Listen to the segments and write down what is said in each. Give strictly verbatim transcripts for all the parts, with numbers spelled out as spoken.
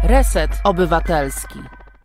Reset Obywatelski.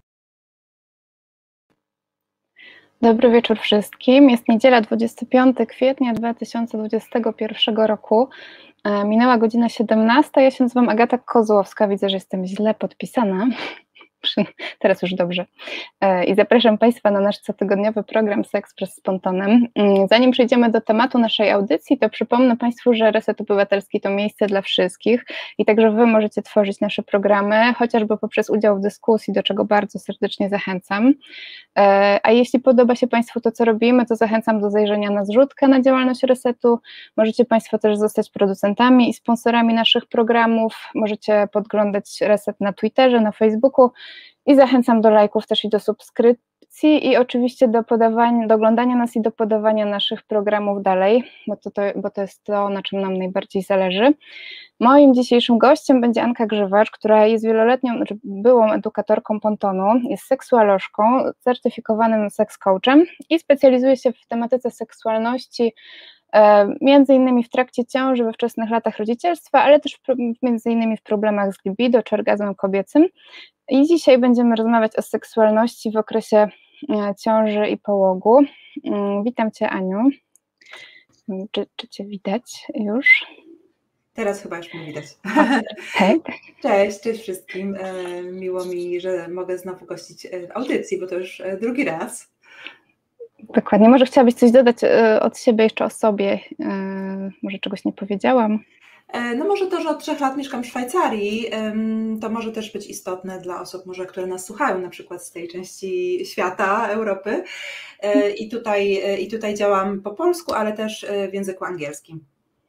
Dobry wieczór wszystkim. Jest niedziela dwudziestego piątego kwietnia dwa tysiące dwudziestego pierwszego roku. Minęła godzina siedemnasta. Ja się nazywam Agata Kozłowska. Widzę, że jestem źle podpisana. Teraz już dobrze. I zapraszam Państwa na nasz cotygodniowy program Seks z Pontonem. Zanim przejdziemy do tematu naszej audycji, to przypomnę Państwu, że Reset Obywatelski to miejsce dla wszystkich i także Wy możecie tworzyć nasze programy, chociażby poprzez udział w dyskusji, do czego bardzo serdecznie zachęcam. A jeśli podoba się Państwu to, co robimy, to zachęcam do zajrzenia na zrzutkę na działalność Resetu. Możecie Państwo też zostać producentami i sponsorami naszych programów. Możecie podglądać Reset na Twitterze, na Facebooku. I zachęcam do lajków też i do subskrypcji i oczywiście do podawania, do oglądania nas i do podawania naszych programów dalej, bo to, to, bo to jest to, na czym nam najbardziej zależy. Moim dzisiejszym gościem będzie Anka Grzywacz, która jest wieloletnią, znaczy byłą edukatorką pontonu, jest seksuolożką, certyfikowanym seks coachem i specjalizuje się w tematyce seksualności, między innymi w trakcie ciąży, we wczesnych latach rodzicielstwa, ale też między innymi w problemach z libido czy orgazmem kobiecym. I dzisiaj będziemy rozmawiać o seksualności w okresie ciąży i połogu. Witam Cię, Aniu. Czy, czy Cię widać już? Teraz chyba już mnie widać. Hej. Cześć, cześć wszystkim. Miło mi, że mogę znowu gościć w audycji, bo to już drugi raz. Dokładnie. Może chciałabyś coś dodać od siebie jeszcze o sobie? Może czegoś nie powiedziałam? No może to, że od trzech lat mieszkam w Szwajcarii, to może też być istotne dla osób, może, które nas słuchają, na przykład z tej części świata, Europy. I tutaj, i tutaj działam po polsku, ale też w języku angielskim.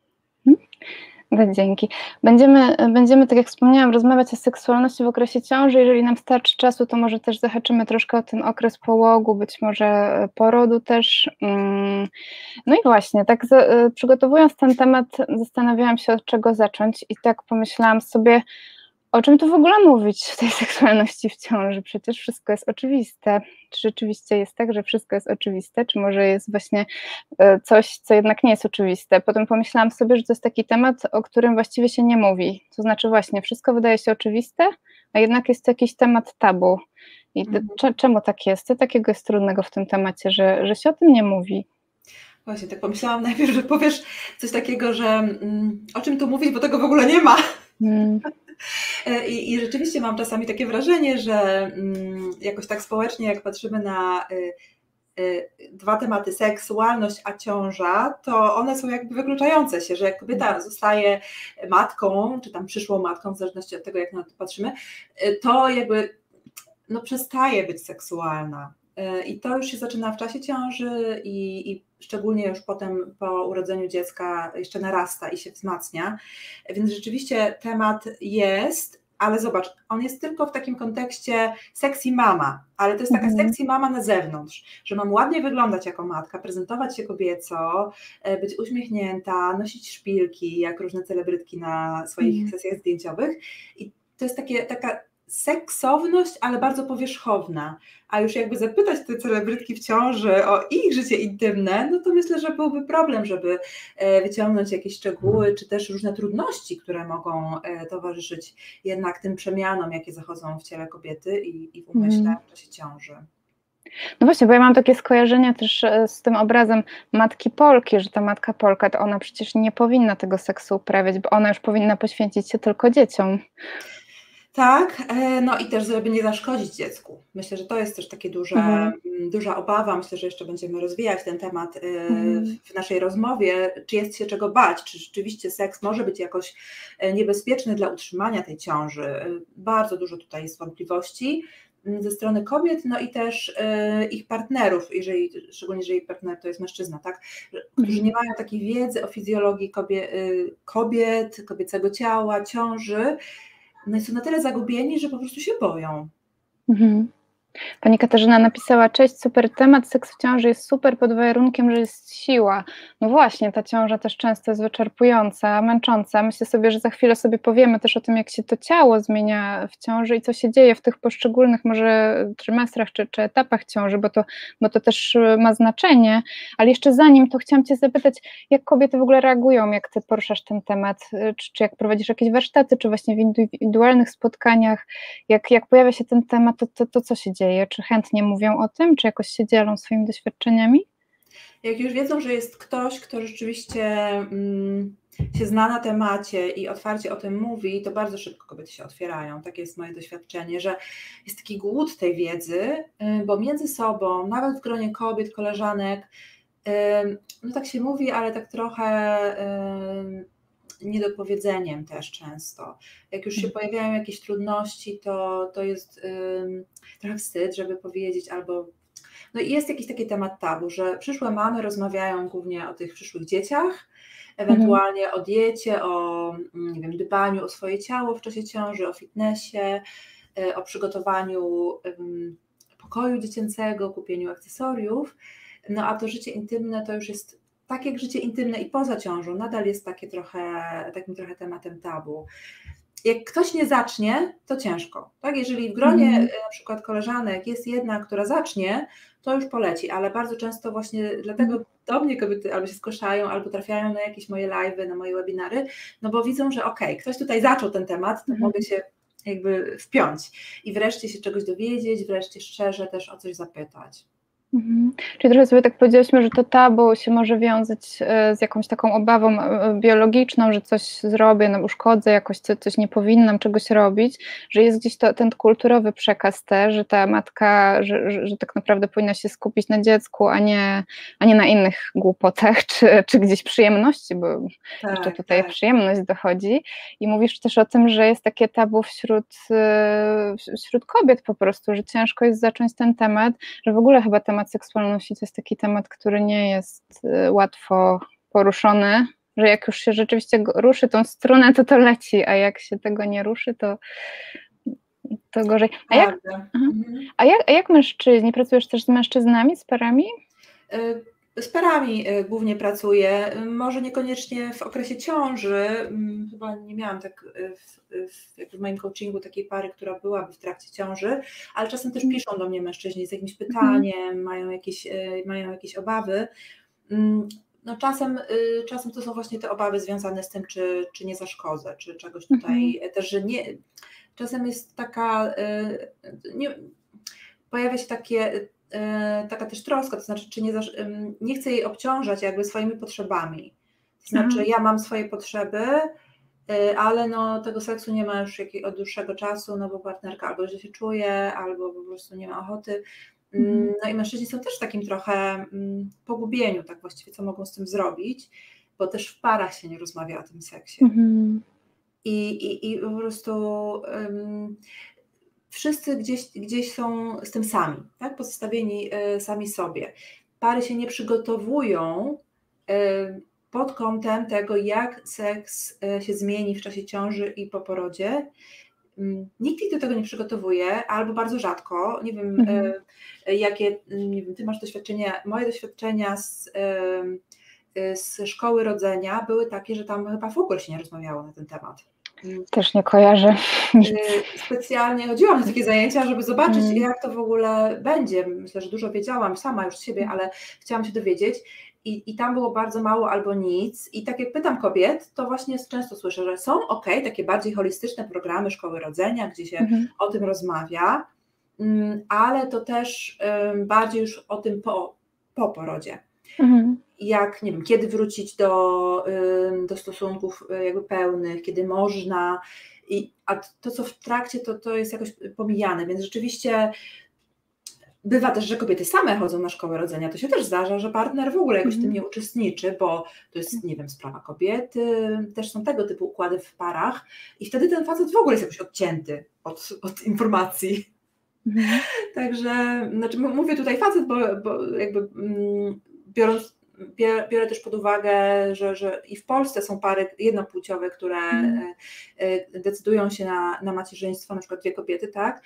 Dzięki. Będziemy, będziemy, tak jak wspomniałam, rozmawiać o seksualności w okresie ciąży. Jeżeli nam starczy czasu, to może też zahaczymy troszkę o ten okres połogu, być może porodu też. No i właśnie, tak przygotowując ten temat, zastanawiałam się, od czego zacząć i tak pomyślałam sobie, o czym tu w ogóle mówić w tej seksualności w ciąży? Przecież wszystko jest oczywiste. Czy rzeczywiście jest tak, że wszystko jest oczywiste? Czy może jest właśnie coś, co jednak nie jest oczywiste? Potem pomyślałam sobie, że to jest taki temat, o którym właściwie się nie mówi. To znaczy właśnie, wszystko wydaje się oczywiste, a jednak jest to jakiś temat tabu. I to, czemu tak jest? Co takiego jest trudnego w tym temacie, że, że się o tym nie mówi? Właśnie, tak pomyślałam najpierw, że powiesz coś takiego, że mm, o czym tu mówić, bo tego w ogóle nie ma. Hmm. I, I rzeczywiście mam czasami takie wrażenie, że mm, jakoś tak społecznie, jak patrzymy na y, y, dwa tematy, seksualność a ciąża, to one są jakby wykluczające się, że jak kobieta zostaje matką, czy tam przyszłą matką, w zależności od tego, jak na to patrzymy, to jakby no, przestaje być seksualna. I to już się zaczyna w czasie ciąży i, i szczególnie już potem po urodzeniu dziecka jeszcze narasta i się wzmacnia, więc rzeczywiście temat jest, ale zobacz, on jest tylko w takim kontekście sexy mama, ale to jest taka mhm. sexy mama na zewnątrz, że mam ładnie wyglądać jako matka, prezentować się kobieco, być uśmiechnięta, nosić szpilki, jak różne celebrytki na swoich mhm. sesjach zdjęciowych i to jest takie, taka seksowność, ale bardzo powierzchowna, a już jakby zapytać te celebrytki w ciąży o ich życie intymne, no to myślę, że byłby problem, żeby wyciągnąć jakieś szczegóły, czy też różne trudności, które mogą towarzyszyć jednak tym przemianom, jakie zachodzą w ciele kobiety i, i w umyśle w czasie ciąży. No właśnie, bo ja mam takie skojarzenia też z tym obrazem matki Polki, że ta matka Polka, to ona przecież nie powinna tego seksu uprawiać, bo ona już powinna poświęcić się tylko dzieciom. Tak, no i też, żeby nie zaszkodzić dziecku. Myślę, że to jest też takie duże, mhm. duża obawa. Myślę, że jeszcze będziemy rozwijać ten temat mhm. w naszej rozmowie. Czy jest się czego bać? Czy rzeczywiście seks może być jakoś niebezpieczny dla utrzymania tej ciąży? Bardzo dużo tutaj jest wątpliwości ze strony kobiet, no i też ich partnerów, jeżeli, szczególnie jeżeli ich partner to jest mężczyzna, tak? Którzy mhm. nie mają takiej wiedzy o fizjologii kobiet, kobiet, kobiecego ciała, ciąży. No i są na tyle zagubieni, że po prostu się boją. Mhm. Pani Katarzyna napisała: cześć, super temat, seks w ciąży jest super pod warunkiem, że jest siła. No właśnie, ta ciąża też często jest wyczerpująca, męcząca. Myślę sobie, że za chwilę sobie powiemy też o tym, jak się to ciało zmienia w ciąży i co się dzieje w tych poszczególnych może trymestrach czy, czy etapach ciąży, bo to, bo to też ma znaczenie. Ale jeszcze zanim to chciałam Cię zapytać, jak kobiety w ogóle reagują, jak Ty poruszasz ten temat, czy, czy jak prowadzisz jakieś warsztaty, czy właśnie w indywidualnych spotkaniach, jak, jak pojawia się ten temat, to, to, to co się dzieje? Czy chętnie mówią o tym, czy jakoś się dzielą swoimi doświadczeniami? Jak już wiedzą, że jest ktoś, kto rzeczywiście mm, się zna na temacie i otwarcie o tym mówi, to bardzo szybko kobiety się otwierają. Takie jest moje doświadczenie, że jest taki głód tej wiedzy, bo między sobą, nawet w gronie kobiet, koleżanek, no tak się mówi, ale tak trochę niedopowiedzeniem też często. Jak już się pojawiają jakieś trudności, to, to jest um, trochę wstyd, żeby powiedzieć, albo no i jest jakiś taki temat tabu, że przyszłe mamy rozmawiają głównie o tych przyszłych dzieciach, ewentualnie mhm. o diecie, o nie wiem, dbaniu o swoje ciało w czasie ciąży, o fitnessie, o przygotowaniu um, pokoju dziecięcego, kupieniu akcesoriów, no a to życie intymne to już jest tak jak życie intymne i poza ciążą, nadal jest takie trochę, takim trochę tematem tabu. Jak ktoś nie zacznie, to ciężko. Tak? Jeżeli w gronie mm. na przykład koleżanek jest jedna, która zacznie, to już poleci, ale bardzo często właśnie dlatego do mnie kobiety albo się zgłaszają, albo trafiają na jakieś moje live'y, na moje webinary, no bo widzą, że okej, okay, ktoś tutaj zaczął ten temat, to mm. mogę się jakby wpiąć i wreszcie się czegoś dowiedzieć, wreszcie szczerze też o coś zapytać. Mhm. Czyli trochę sobie tak powiedzieliśmy, że to tabu się może wiązać z jakąś taką obawą biologiczną, że coś zrobię, no uszkodzę, jakoś coś, coś nie powinnam czegoś robić, że jest gdzieś to, ten kulturowy przekaz też, że ta matka, że, że, że tak naprawdę powinna się skupić na dziecku, a nie, a nie na innych głupotach, czy, czy gdzieś przyjemności, bo tak, jeszcze tutaj tak. przyjemność dochodzi. I mówisz też o tym, że jest takie tabu wśród, wśród kobiet po prostu, że ciężko jest zacząć ten temat, że w ogóle chyba temat seksualności to jest taki temat, który nie jest łatwo poruszony, że jak już się rzeczywiście ruszy tą strunę, to to leci, a jak się tego nie ruszy, to, to gorzej. A jak, mhm. a, jak, a jak mężczyźni? Pracujesz też z mężczyznami, z parami? Z parami głównie pracuję, może niekoniecznie w okresie ciąży, chyba nie miałam tak w, w, jak w moim coachingu takiej pary, która byłaby w trakcie ciąży, ale czasem też piszą do mnie mężczyźni z jakimś pytaniem, mm. mają, jakieś, mają jakieś obawy. No czasem, czasem to są właśnie te obawy związane z tym, czy, czy nie zaszkodzę, czy czegoś tutaj mm. też, że nie, czasem jest taka, nie, pojawia się takie taka też troska, to znaczy, czy nie, nie chcę jej obciążać jakby swoimi potrzebami. To znaczy, Aha. ja mam swoje potrzeby, ale no tego seksu nie ma już jak, od dłuższego czasu, no bo partnerka albo źle się czuje, albo po prostu nie ma ochoty. Mhm. No i mężczyźni są też w takim trochę pogubieniu, tak właściwie, co mogą z tym zrobić, bo też w parach się nie rozmawia o tym seksie. Mhm. I, i, I po prostu um, wszyscy gdzieś, gdzieś są z tym sami, tak? Pozostawieni y, sami sobie. Pary się nie przygotowują y, pod kątem tego, jak seks y, się zmieni w czasie ciąży i po porodzie. Y, nikt ich do tego nie przygotowuje, albo bardzo rzadko. Nie wiem, mhm. y, jakie, nie wiem, ty masz doświadczenia, moje doświadczenia z, y, z szkoły rodzenia były takie, że tam chyba w ogóle się nie rozmawiało na ten temat. Też nie kojarzę. Specjalnie chodziłam na takie zajęcia, żeby zobaczyć, hmm. jak to w ogóle będzie. Myślę, że dużo wiedziałam sama już z siebie, ale chciałam się dowiedzieć. I, i tam było bardzo mało albo nic. I tak jak pytam kobiet, to właśnie często słyszę, że są ok, takie bardziej holistyczne programy szkoły rodzenia, gdzie się hmm. o tym rozmawia, ale to też bardziej już o tym po, po porodzie. Hmm. Jak, nie wiem, kiedy wrócić do, do stosunków jakby pełnych, kiedy można, i, a to, co w trakcie, to, to jest jakoś pomijane, więc rzeczywiście bywa też, że kobiety same chodzą na szkołę rodzenia, to się też zdarza, że partner w ogóle jakoś w tym nie uczestniczy, bo to jest, nie wiem, sprawa kobiety, też są tego typu układy w parach i wtedy ten facet w ogóle jest jakoś odcięty od, od informacji. Mhm. Także, znaczy mówię tutaj facet, bo, bo jakby mm, biorąc Biorę też pod uwagę, że, że i w Polsce są pary jednopłciowe, które mm. decydują się na, na macierzyństwo, na przykład dwie kobiety, tak?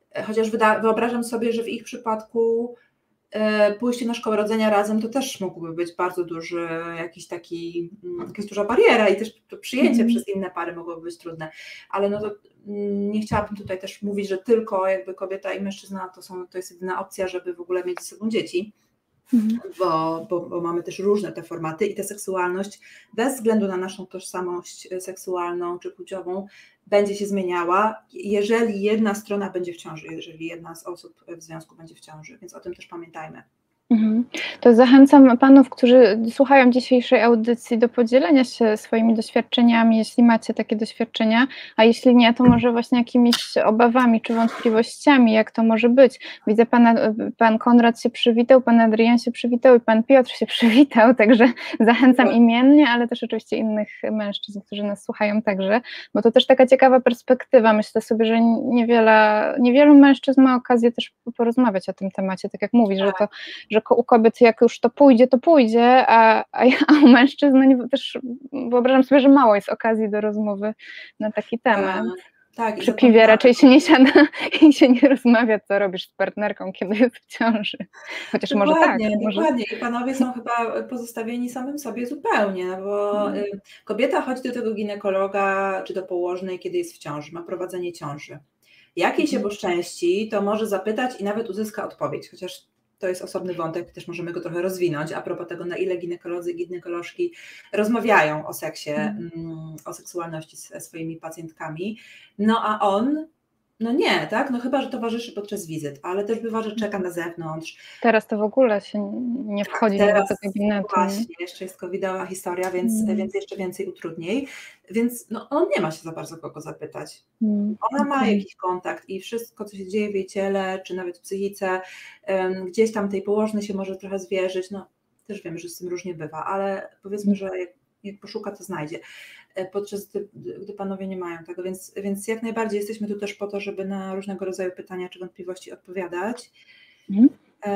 chociaż wyobrażam sobie, że w ich przypadku pójście na szkołę rodzenia razem to też mógłby być bardzo duży, jakiś taki, jakaś duża bariera i też to przyjęcie mm. przez inne pary mogłoby być trudne, ale no to nie chciałabym tutaj też mówić, że tylko jakby kobieta i mężczyzna to, są, to jest jedyna opcja, żeby w ogóle mieć ze sobą dzieci, mm. bo, bo, bo mamy też różne te formaty i ta seksualność bez względu na naszą tożsamość seksualną czy płciową będzie się zmieniała, jeżeli jedna strona będzie w ciąży, jeżeli jedna z osób w związku będzie w ciąży, więc o tym też pamiętajmy. Mhm. To zachęcam panów, którzy słuchają dzisiejszej audycji, do podzielenia się swoimi doświadczeniami, jeśli macie takie doświadczenia, a jeśli nie, to może właśnie jakimiś obawami czy wątpliwościami, jak to może być. Widzę, pana, pan Konrad się przywitał, pan Adrian się przywitał i pan Piotr się przywitał, także zachęcam imiennie, ale też oczywiście innych mężczyzn, którzy nas słuchają także, bo to też taka ciekawa perspektywa. Myślę sobie, że niewiele, niewielu mężczyzn ma okazję też porozmawiać o tym temacie, tak jak mówisz, że to, że u kobiet jak już to pójdzie, to pójdzie, a, a, a u mężczyzn nie, też wyobrażam sobie, że mało jest okazji do rozmowy na taki temat. Tak, przy piwie raczej się nie siada i się nie rozmawia, co robisz z partnerką, kiedy jest w ciąży. Chociaż dokładnie, może tak. Dokładnie. Może... I panowie są chyba pozostawieni samym sobie zupełnie, no bo hmm. kobieta chodzi do tego ginekologa czy do położnej, kiedy jest w ciąży, ma prowadzenie ciąży. Jak jej się poszczęści, to może zapytać i nawet uzyska odpowiedź, chociaż to jest osobny wątek, też możemy go trochę rozwinąć, a propos tego, na ile ginekolodzy i ginekolożki rozmawiają o seksie, mm. o seksualności ze swoimi pacjentkami, no a on, no nie, tak, no chyba, że towarzyszy podczas wizyt, ale też bywa, że czeka na zewnątrz. Teraz to w ogóle się nie wchodzi tak, teraz, do gabinetu. Właśnie, jeszcze jest covidowa historia, więc, mm. więc jeszcze więcej utrudnień, więc no, on nie ma się za bardzo kogo zapytać. Mm. Ona okay. ma jakiś kontakt i wszystko, co się dzieje w jej ciele, czy nawet w psychice, um, gdzieś tam tej położnej się może trochę zwierzyć, no też wiemy, że z tym różnie bywa, ale powiedzmy, że jak, jak poszuka, to znajdzie, podczas gdy, gdy panowie nie mają tego, więc, więc jak najbardziej jesteśmy tu też po to, żeby na różnego rodzaju pytania czy wątpliwości odpowiadać. Mm.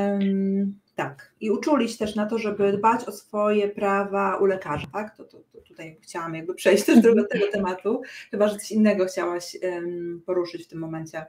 Um, tak, i uczulić też na to, żeby dbać o swoje prawa u lekarza, tak? To, to, to tutaj chciałam jakby przejść też do tego tematu, chyba że coś innego chciałaś um, poruszyć w tym momencie.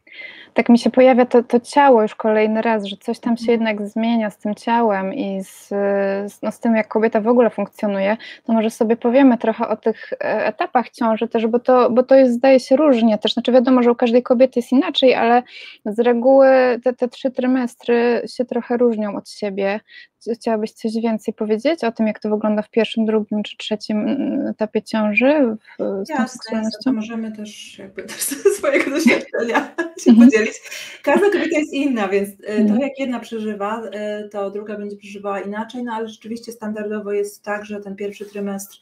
Tak mi się pojawia to, to ciało już kolejny raz, że coś tam się jednak zmienia z tym ciałem i z, no z tym, jak kobieta w ogóle funkcjonuje, to może sobie powiemy trochę o tych etapach ciąży też, bo to, bo to jest, zdaje się, różnie też, znaczy wiadomo, że u każdej kobiety jest inaczej, ale z reguły te, te trzy trymestry się trochę różnią od siebie. Chciałabyś coś więcej powiedzieć o tym, jak to wygląda w pierwszym, drugim czy trzecim etapie ciąży? W, z jasne, jasne, to możemy też jakby też ze swojego doświadczenia się podzielić. Każda kobieta jest inna, więc to jak jedna przeżywa, to druga będzie przeżywała inaczej, no ale rzeczywiście standardowo jest tak, że ten pierwszy trymestr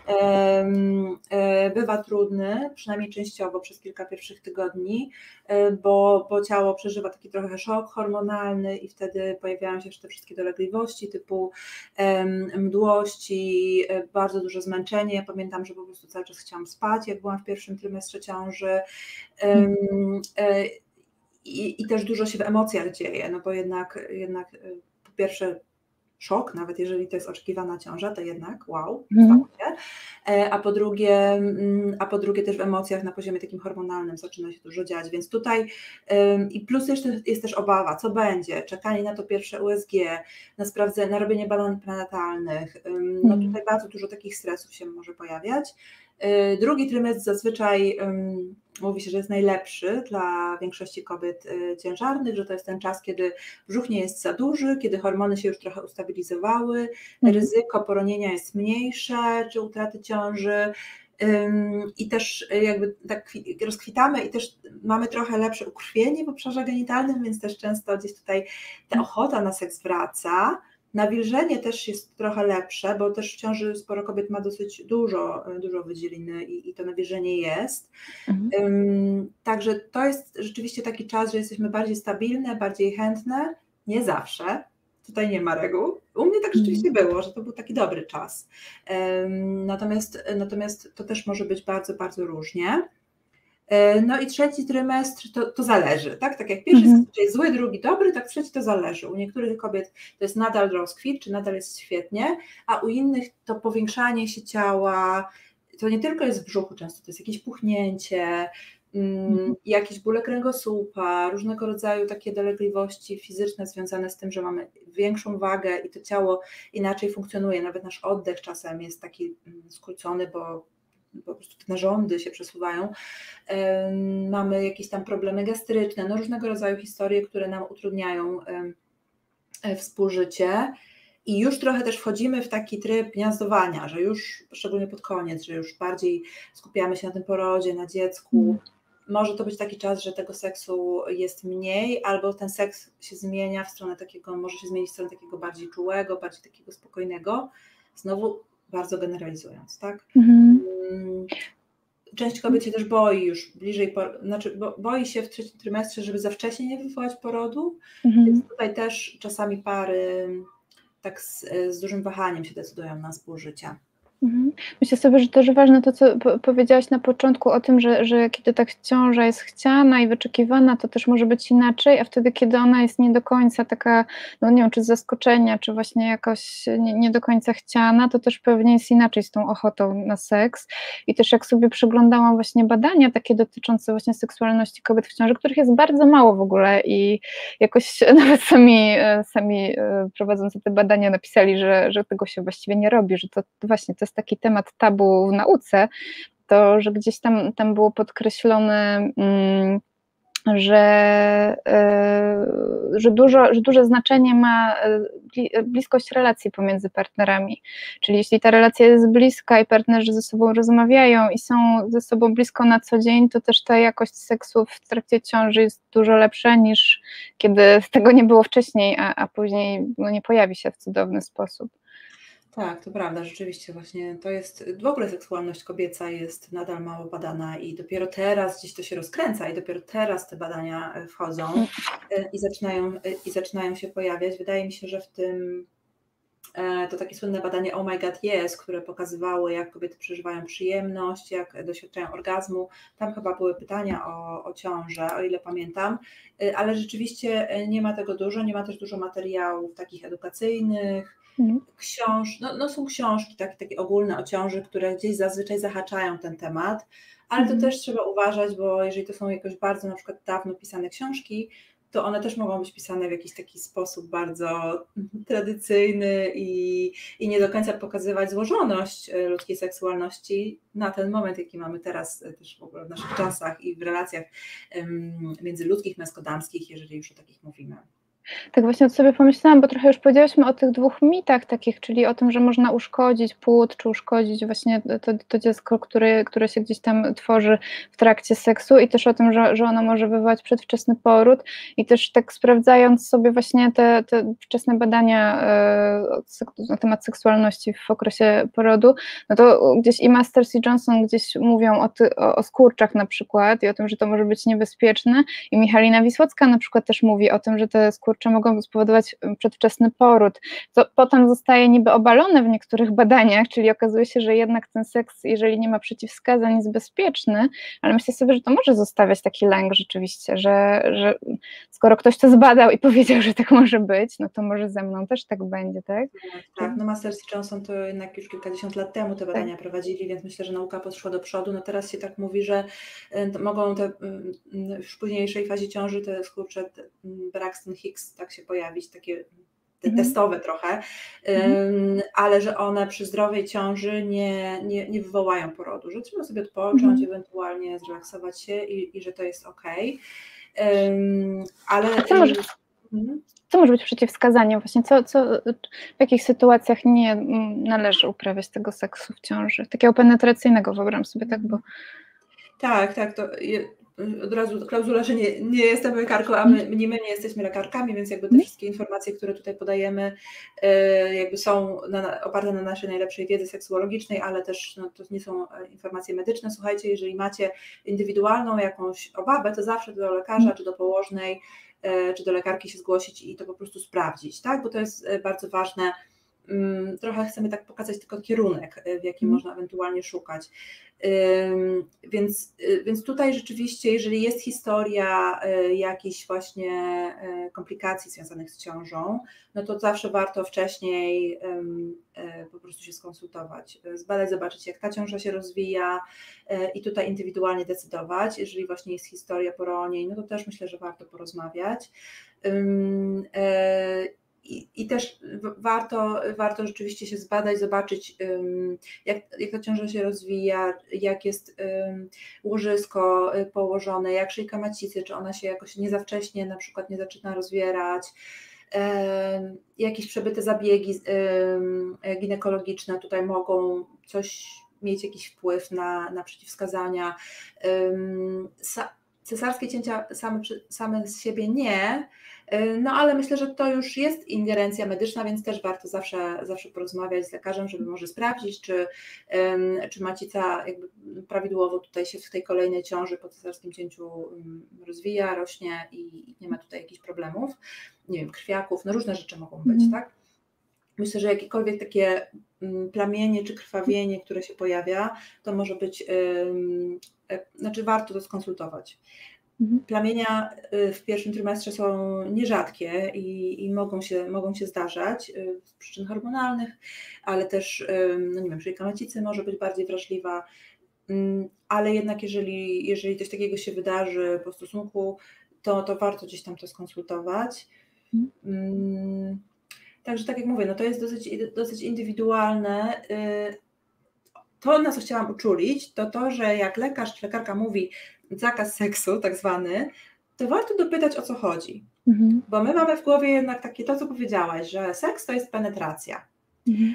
bywa trudny, przynajmniej częściowo przez kilka pierwszych tygodni, bo, bo ciało przeżywa taki trochę szok hormonalny i wtedy pojawiają się jeszcze te wszystkie dolegliwości typu mdłości, bardzo duże zmęczenie. Ja pamiętam, że po prostu cały czas chciałam spać, jak byłam w pierwszym trymestrze ciąży. I, i też dużo się w emocjach dzieje, no bo jednak, jednak po pierwsze szok, nawet jeżeli to jest oczekiwana ciąża, to jednak wow, stało się, a po drugie, a po drugie też w emocjach na poziomie takim hormonalnym zaczyna się dużo dziać, więc tutaj i plus jeszcze jest też obawa, co będzie, czekanie na to pierwsze U S G, na sprawdzenie, na robienie badań prenatalnych, no tutaj bardzo dużo takich stresów się może pojawiać. Drugi trymestr zazwyczaj um, mówi się, że jest najlepszy dla większości kobiet y, ciężarnych, że to jest ten czas, kiedy brzuch nie jest za duży, kiedy hormony się już trochę ustabilizowały, mm. ryzyko poronienia jest mniejsze, czy utraty ciąży ym, i też jakby tak rozkwitamy i też mamy trochę lepsze ukrwienie w obszarze genitalnym, więc też często gdzieś tutaj ta ochota na seks wraca. Nawilżenie też jest trochę lepsze, bo też w ciąży sporo kobiet ma dosyć dużo, dużo wydzieliny i, i to nawilżenie jest. Mhm. Um, także to jest rzeczywiście taki czas, że jesteśmy bardziej stabilne, bardziej chętne, nie zawsze, tutaj nie ma reguł. U mnie tak rzeczywiście mhm. było, że to był taki dobry czas. Um, natomiast, natomiast to też może być bardzo, bardzo różnie. No i trzeci trymestr to, to zależy, tak? Tak jak pierwszy mhm. jest zły, drugi dobry, tak trzeci to zależy. U niektórych kobiet to jest nadal rozkwit, czy nadal jest świetnie, a u innych to powiększanie się ciała, to nie tylko jest w brzuchu często, to jest jakieś puchnięcie, jakieś bóle kręgosłupa, różnego rodzaju takie dolegliwości fizyczne związane z tym, że mamy większą wagę i to ciało inaczej funkcjonuje, nawet nasz oddech czasem jest taki skrócony, bo po prostu te narządy się przesuwają, mamy jakieś tam problemy gastryczne, no różnego rodzaju historie, które nam utrudniają współżycie. I już trochę też wchodzimy w taki tryb gniazdowania, że już, szczególnie pod koniec, że już bardziej skupiamy się na tym porodzie, na dziecku. Mm. Może to być taki czas, że tego seksu jest mniej, albo ten seks się zmienia w stronę takiego, może się zmienić w stronę takiego bardziej czułego, bardziej takiego spokojnego. Znowu bardzo generalizując, tak? Mm. Część kobiet się też boi już bliżej, znaczy boi się w trzecim trymestrze, żeby za wcześnie nie wywołać porodu, mm. więc tutaj też czasami pary tak z, z dużym wahaniem się decydują na współżycie. Myślę sobie, że też ważne to, co powiedziałaś na początku o tym, że, że kiedy ta ciąża jest chciana i wyczekiwana, to też może być inaczej, a wtedy, kiedy ona jest nie do końca taka, no nie wiem, czy z zaskoczenia, czy właśnie jakoś nie, nie do końca chciana, to też pewnie jest inaczej z tą ochotą na seks. I też jak sobie przeglądałam właśnie badania takie dotyczące właśnie seksualności kobiet w ciąży, których jest bardzo mało w ogóle i jakoś nawet sami, sami prowadzący te badania napisali, że, że tego się właściwie nie robi, że to właśnie to jest taki temat tabu w nauce, to, że gdzieś tam, tam było podkreślone, mm, że, y, że, dużo, że duże znaczenie ma bliskość relacji pomiędzy partnerami, czyli jeśli ta relacja jest bliska i partnerzy ze sobą rozmawiają i są ze sobą blisko na co dzień, to też ta jakość seksu w trakcie ciąży jest dużo lepsza niż kiedy tego nie było wcześniej, a, a później no, nie pojawi się w cudowny sposób. Tak, to prawda, rzeczywiście właśnie to jest, w ogóle seksualność kobieca jest nadal mało badana i dopiero teraz gdzieś to się rozkręca i dopiero teraz te badania wchodzą i zaczynają, i zaczynają się pojawiać. Wydaje mi się, że w tym, to takie słynne badanie Oh My God Yes, które pokazywało, jak kobiety przeżywają przyjemność, jak doświadczają orgazmu, tam chyba były pytania o, o ciążę, o ile pamiętam, ale rzeczywiście nie ma tego dużo, nie ma też dużo materiałów takich edukacyjnych, książ, no, no są książki takie, takie ogólne o ciąży, które gdzieś zazwyczaj zahaczają ten temat, ale to też trzeba uważać, bo jeżeli to są jakoś bardzo na przykład dawno pisane książki, to one też mogą być pisane w jakiś taki sposób bardzo tradycyjny i, i nie do końca pokazywać złożoność ludzkiej seksualności na ten moment, jaki mamy teraz też w ogóle w naszych czasach i w relacjach um, międzyludzkich, męsko-damskich, jeżeli już o takich mówimy. Tak właśnie sobie pomyślałam, bo trochę już powiedziałyśmy o tych dwóch mitach takich, czyli o tym, że można uszkodzić płód, czy uszkodzić właśnie to, to dziecko, które, które się gdzieś tam tworzy w trakcie seksu i też o tym, że, że ono może wywołać przedwczesny poród i też tak sprawdzając sobie właśnie te, te wczesne badania na temat seksualności w okresie porodu, no to gdzieś i Masters i Johnson gdzieś mówią o, ty, o, o skurczach na przykład i o tym, że to może być niebezpieczne i Michalina Wisłocka na przykład też mówi o tym, że te skurcze mogą spowodować przedwczesny poród, co potem zostaje niby obalone w niektórych badaniach, czyli okazuje się, że jednak ten seks, jeżeli nie ma przeciwwskazań, jest bezpieczny, ale myślę sobie, że to może zostawiać taki lęk rzeczywiście, że, że skoro ktoś to zbadał i powiedział, że tak może być, no to może ze mną też tak będzie, tak? Tak, tak. No Masters i Johnson to jednak już kilkadziesiąt lat temu te badania tak prowadzili, więc myślę, że nauka poszła do przodu. No teraz się tak mówi, że mogą te w późniejszej fazie ciąży te skurcze Braxton Hicks tak się pojawić, takie te mm. testowe trochę, mm. ale że one przy zdrowej ciąży nie, nie, nie wywołają porodu, że trzeba sobie odpocząć, mm. ewentualnie zrelaksować się i, i że to jest okej. Um, ale... A co może, co może być przeciwwskazaniem właśnie? Co, co, w jakich sytuacjach nie należy uprawiać tego seksu w ciąży? Takiego penetracyjnego, wyobrażam sobie tak, bo... Tak, tak, to... Je... Od razu klauzula, że nie, nie jestem lekarką, a my, nie my nie jesteśmy lekarkami, więc jakby te wszystkie informacje, które tutaj podajemy, jakby są na, oparte na naszej najlepszej wiedzy seksuologicznej, ale też no, to nie są informacje medyczne. Słuchajcie, jeżeli macie indywidualną jakąś obawę, to zawsze do lekarza czy do położnej, czy do lekarki się zgłosić i to po prostu sprawdzić, tak? Bo to jest bardzo ważne, trochę chcemy tak pokazać tylko kierunek, w jakim mm. można ewentualnie szukać. Więc, więc tutaj rzeczywiście, jeżeli jest historia jakichś właśnie komplikacji związanych z ciążą, no to zawsze warto wcześniej po prostu się skonsultować, zbadać, zobaczyć, jak ta ciąża się rozwija i tutaj indywidualnie decydować. Jeżeli właśnie jest historia poroniej, no to też myślę, że warto porozmawiać. I, I też warto, warto rzeczywiście się zbadać, zobaczyć, jak, jak ta ciąża się rozwija, jak jest łożysko położone, jak szyjka macicy, czy ona się jakoś nie za wcześnie na przykład nie zaczyna rozwierać, jakieś przebyte zabiegi ginekologiczne tutaj mogą coś mieć jakiś wpływ na, na przeciwwskazania. Cesarskie cięcia same, same z siebie nie, no ale myślę, że to już jest ingerencja medyczna, więc też warto zawsze, zawsze porozmawiać z lekarzem, żeby może sprawdzić, czy, czy macica jakby prawidłowo tutaj się w tej kolejnej ciąży po cesarskim cięciu rozwija, rośnie i nie ma tutaj jakichś problemów, nie wiem, krwiaków, no różne rzeczy mogą być, mm. tak? Myślę, że jakiekolwiek takie plamienie czy krwawienie, które się pojawia, to może być, yy, znaczy warto to skonsultować. Mhm. Plamienia w pierwszym trymestrze są nierzadkie i, i mogą, się, mogą się zdarzać z przyczyn hormonalnych, ale też, no nie wiem, szyjka macicy może być bardziej wrażliwa, ale jednak jeżeli, jeżeli coś takiego się wydarzy po stosunku, to, to warto gdzieś tam to skonsultować. Mhm. Także tak jak mówię, no to jest dosyć, dosyć indywidualne. To, na co chciałam uczulić, to to, że jak lekarz czy lekarka mówi zakaz seksu tak zwany, to warto dopytać, o co chodzi. Mhm. Bo my mamy w głowie jednak takie to, co powiedziałaś, że seks to jest penetracja. Mhm.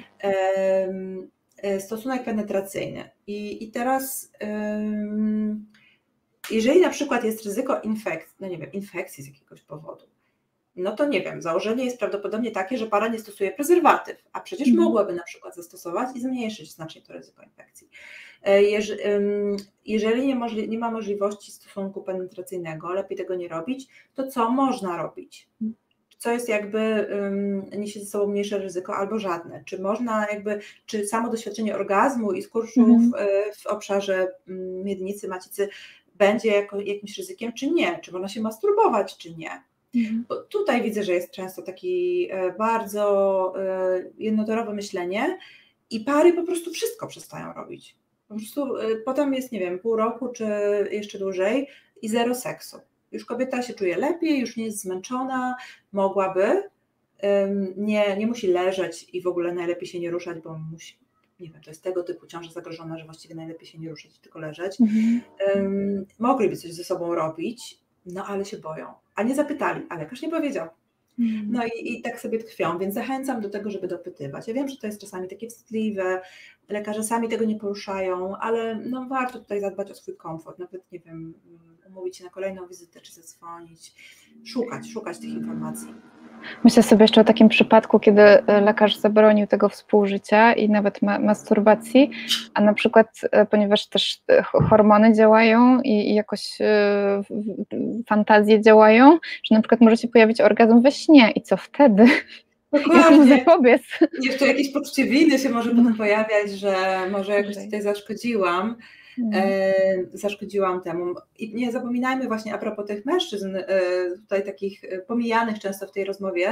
E, stosunek penetracyjny. I, i teraz um, jeżeli na przykład jest ryzyko infekcji, no nie wiem, infekcji z jakiegoś powodu, no to nie wiem, założenie jest prawdopodobnie takie, że para nie stosuje prezerwatyw, a przecież mm. mogłaby na przykład zastosować i zmniejszyć znacznie to ryzyko infekcji. Jeż, jeżeli nie, możli, nie ma możliwości stosunku penetracyjnego, lepiej tego nie robić, to co można robić? Co jest jakby, um, niesie ze sobą mniejsze ryzyko albo żadne? Czy można jakby, czy samo doświadczenie orgazmu i skurczów mm. w obszarze miednicy, macicy będzie jako, jakimś ryzykiem, czy nie? Czy można się masturbować, czy nie? Bo tutaj widzę, że jest często taki bardzo jednotorowe myślenie i pary po prostu wszystko przestają robić. Po prostu potem jest, nie wiem, pół roku czy jeszcze dłużej i zero seksu. Już kobieta się czuje lepiej, już nie jest zmęczona, mogłaby, nie, nie musi leżeć i w ogóle najlepiej się nie ruszać, bo musi, nie wiem, to jest tego typu ciąża zagrożona, że właściwie najlepiej się nie ruszać, tylko leżeć. Mhm. Um, mogliby coś ze sobą robić, no ale się boją, a nie zapytali, a lekarz nie powiedział. Mm. No i, i tak sobie tkwią, więc zachęcam do tego, żeby dopytywać. Ja wiem, że to jest czasami takie wstydliwe, lekarze sami tego nie poruszają, ale no warto tutaj zadbać o swój komfort, nawet nie wiem, umówić się na kolejną wizytę, czy zadzwonić, szukać, szukać tych informacji. Myślę sobie jeszcze o takim przypadku, kiedy lekarz zabronił tego współżycia i nawet ma masturbacji, a na przykład, ponieważ też hormony działają i, i jakoś y, fantazje działają, że na przykład może się pojawić orgazm we śnie i co wtedy? Jak mu zapobiec? Jeszcze jakieś poczucie winy się może potem pojawiać, że może jakoś tutaj zaszkodziłam. E, zaszkodziłam temu. I nie zapominajmy właśnie a propos tych mężczyzn, e, tutaj takich pomijanych często w tej rozmowie.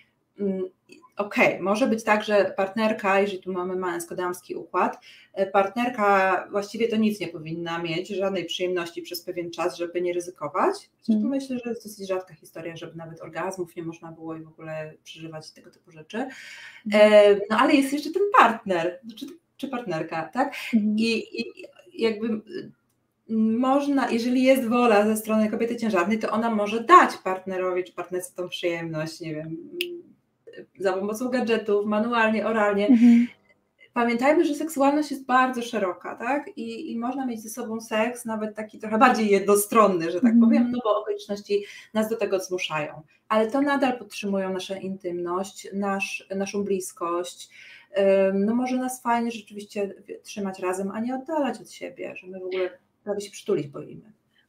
Okej, okay, może być tak, że partnerka, jeżeli tu mamy męsko-damski układ, partnerka właściwie to nic nie powinna mieć, żadnej przyjemności przez pewien czas, żeby nie ryzykować. Chociaż tu myślę, że jest dosyć rzadka historia, żeby nawet orgazmów nie można było i w ogóle przeżywać tego typu rzeczy. E, no ale jest jeszcze ten partner, czy, czy partnerka, tak? I, i jakby można, jeżeli jest wola ze strony kobiety ciężarnej, to ona może dać partnerowi czy partnerce tą przyjemność, nie wiem, za pomocą gadżetów, manualnie, oralnie. Mhm. Pamiętajmy, że seksualność jest bardzo szeroka, tak? I, i można mieć ze sobą seks, nawet taki trochę bardziej jednostronny, że tak mhm. powiem, no bo okoliczności nas do tego zmuszają. Ale to nadal podtrzymują naszą intymność, nasz, naszą bliskość. No może nas fajnie rzeczywiście trzymać razem, a nie oddalać od siebie, że my w ogóle prawie się przytulić boimy.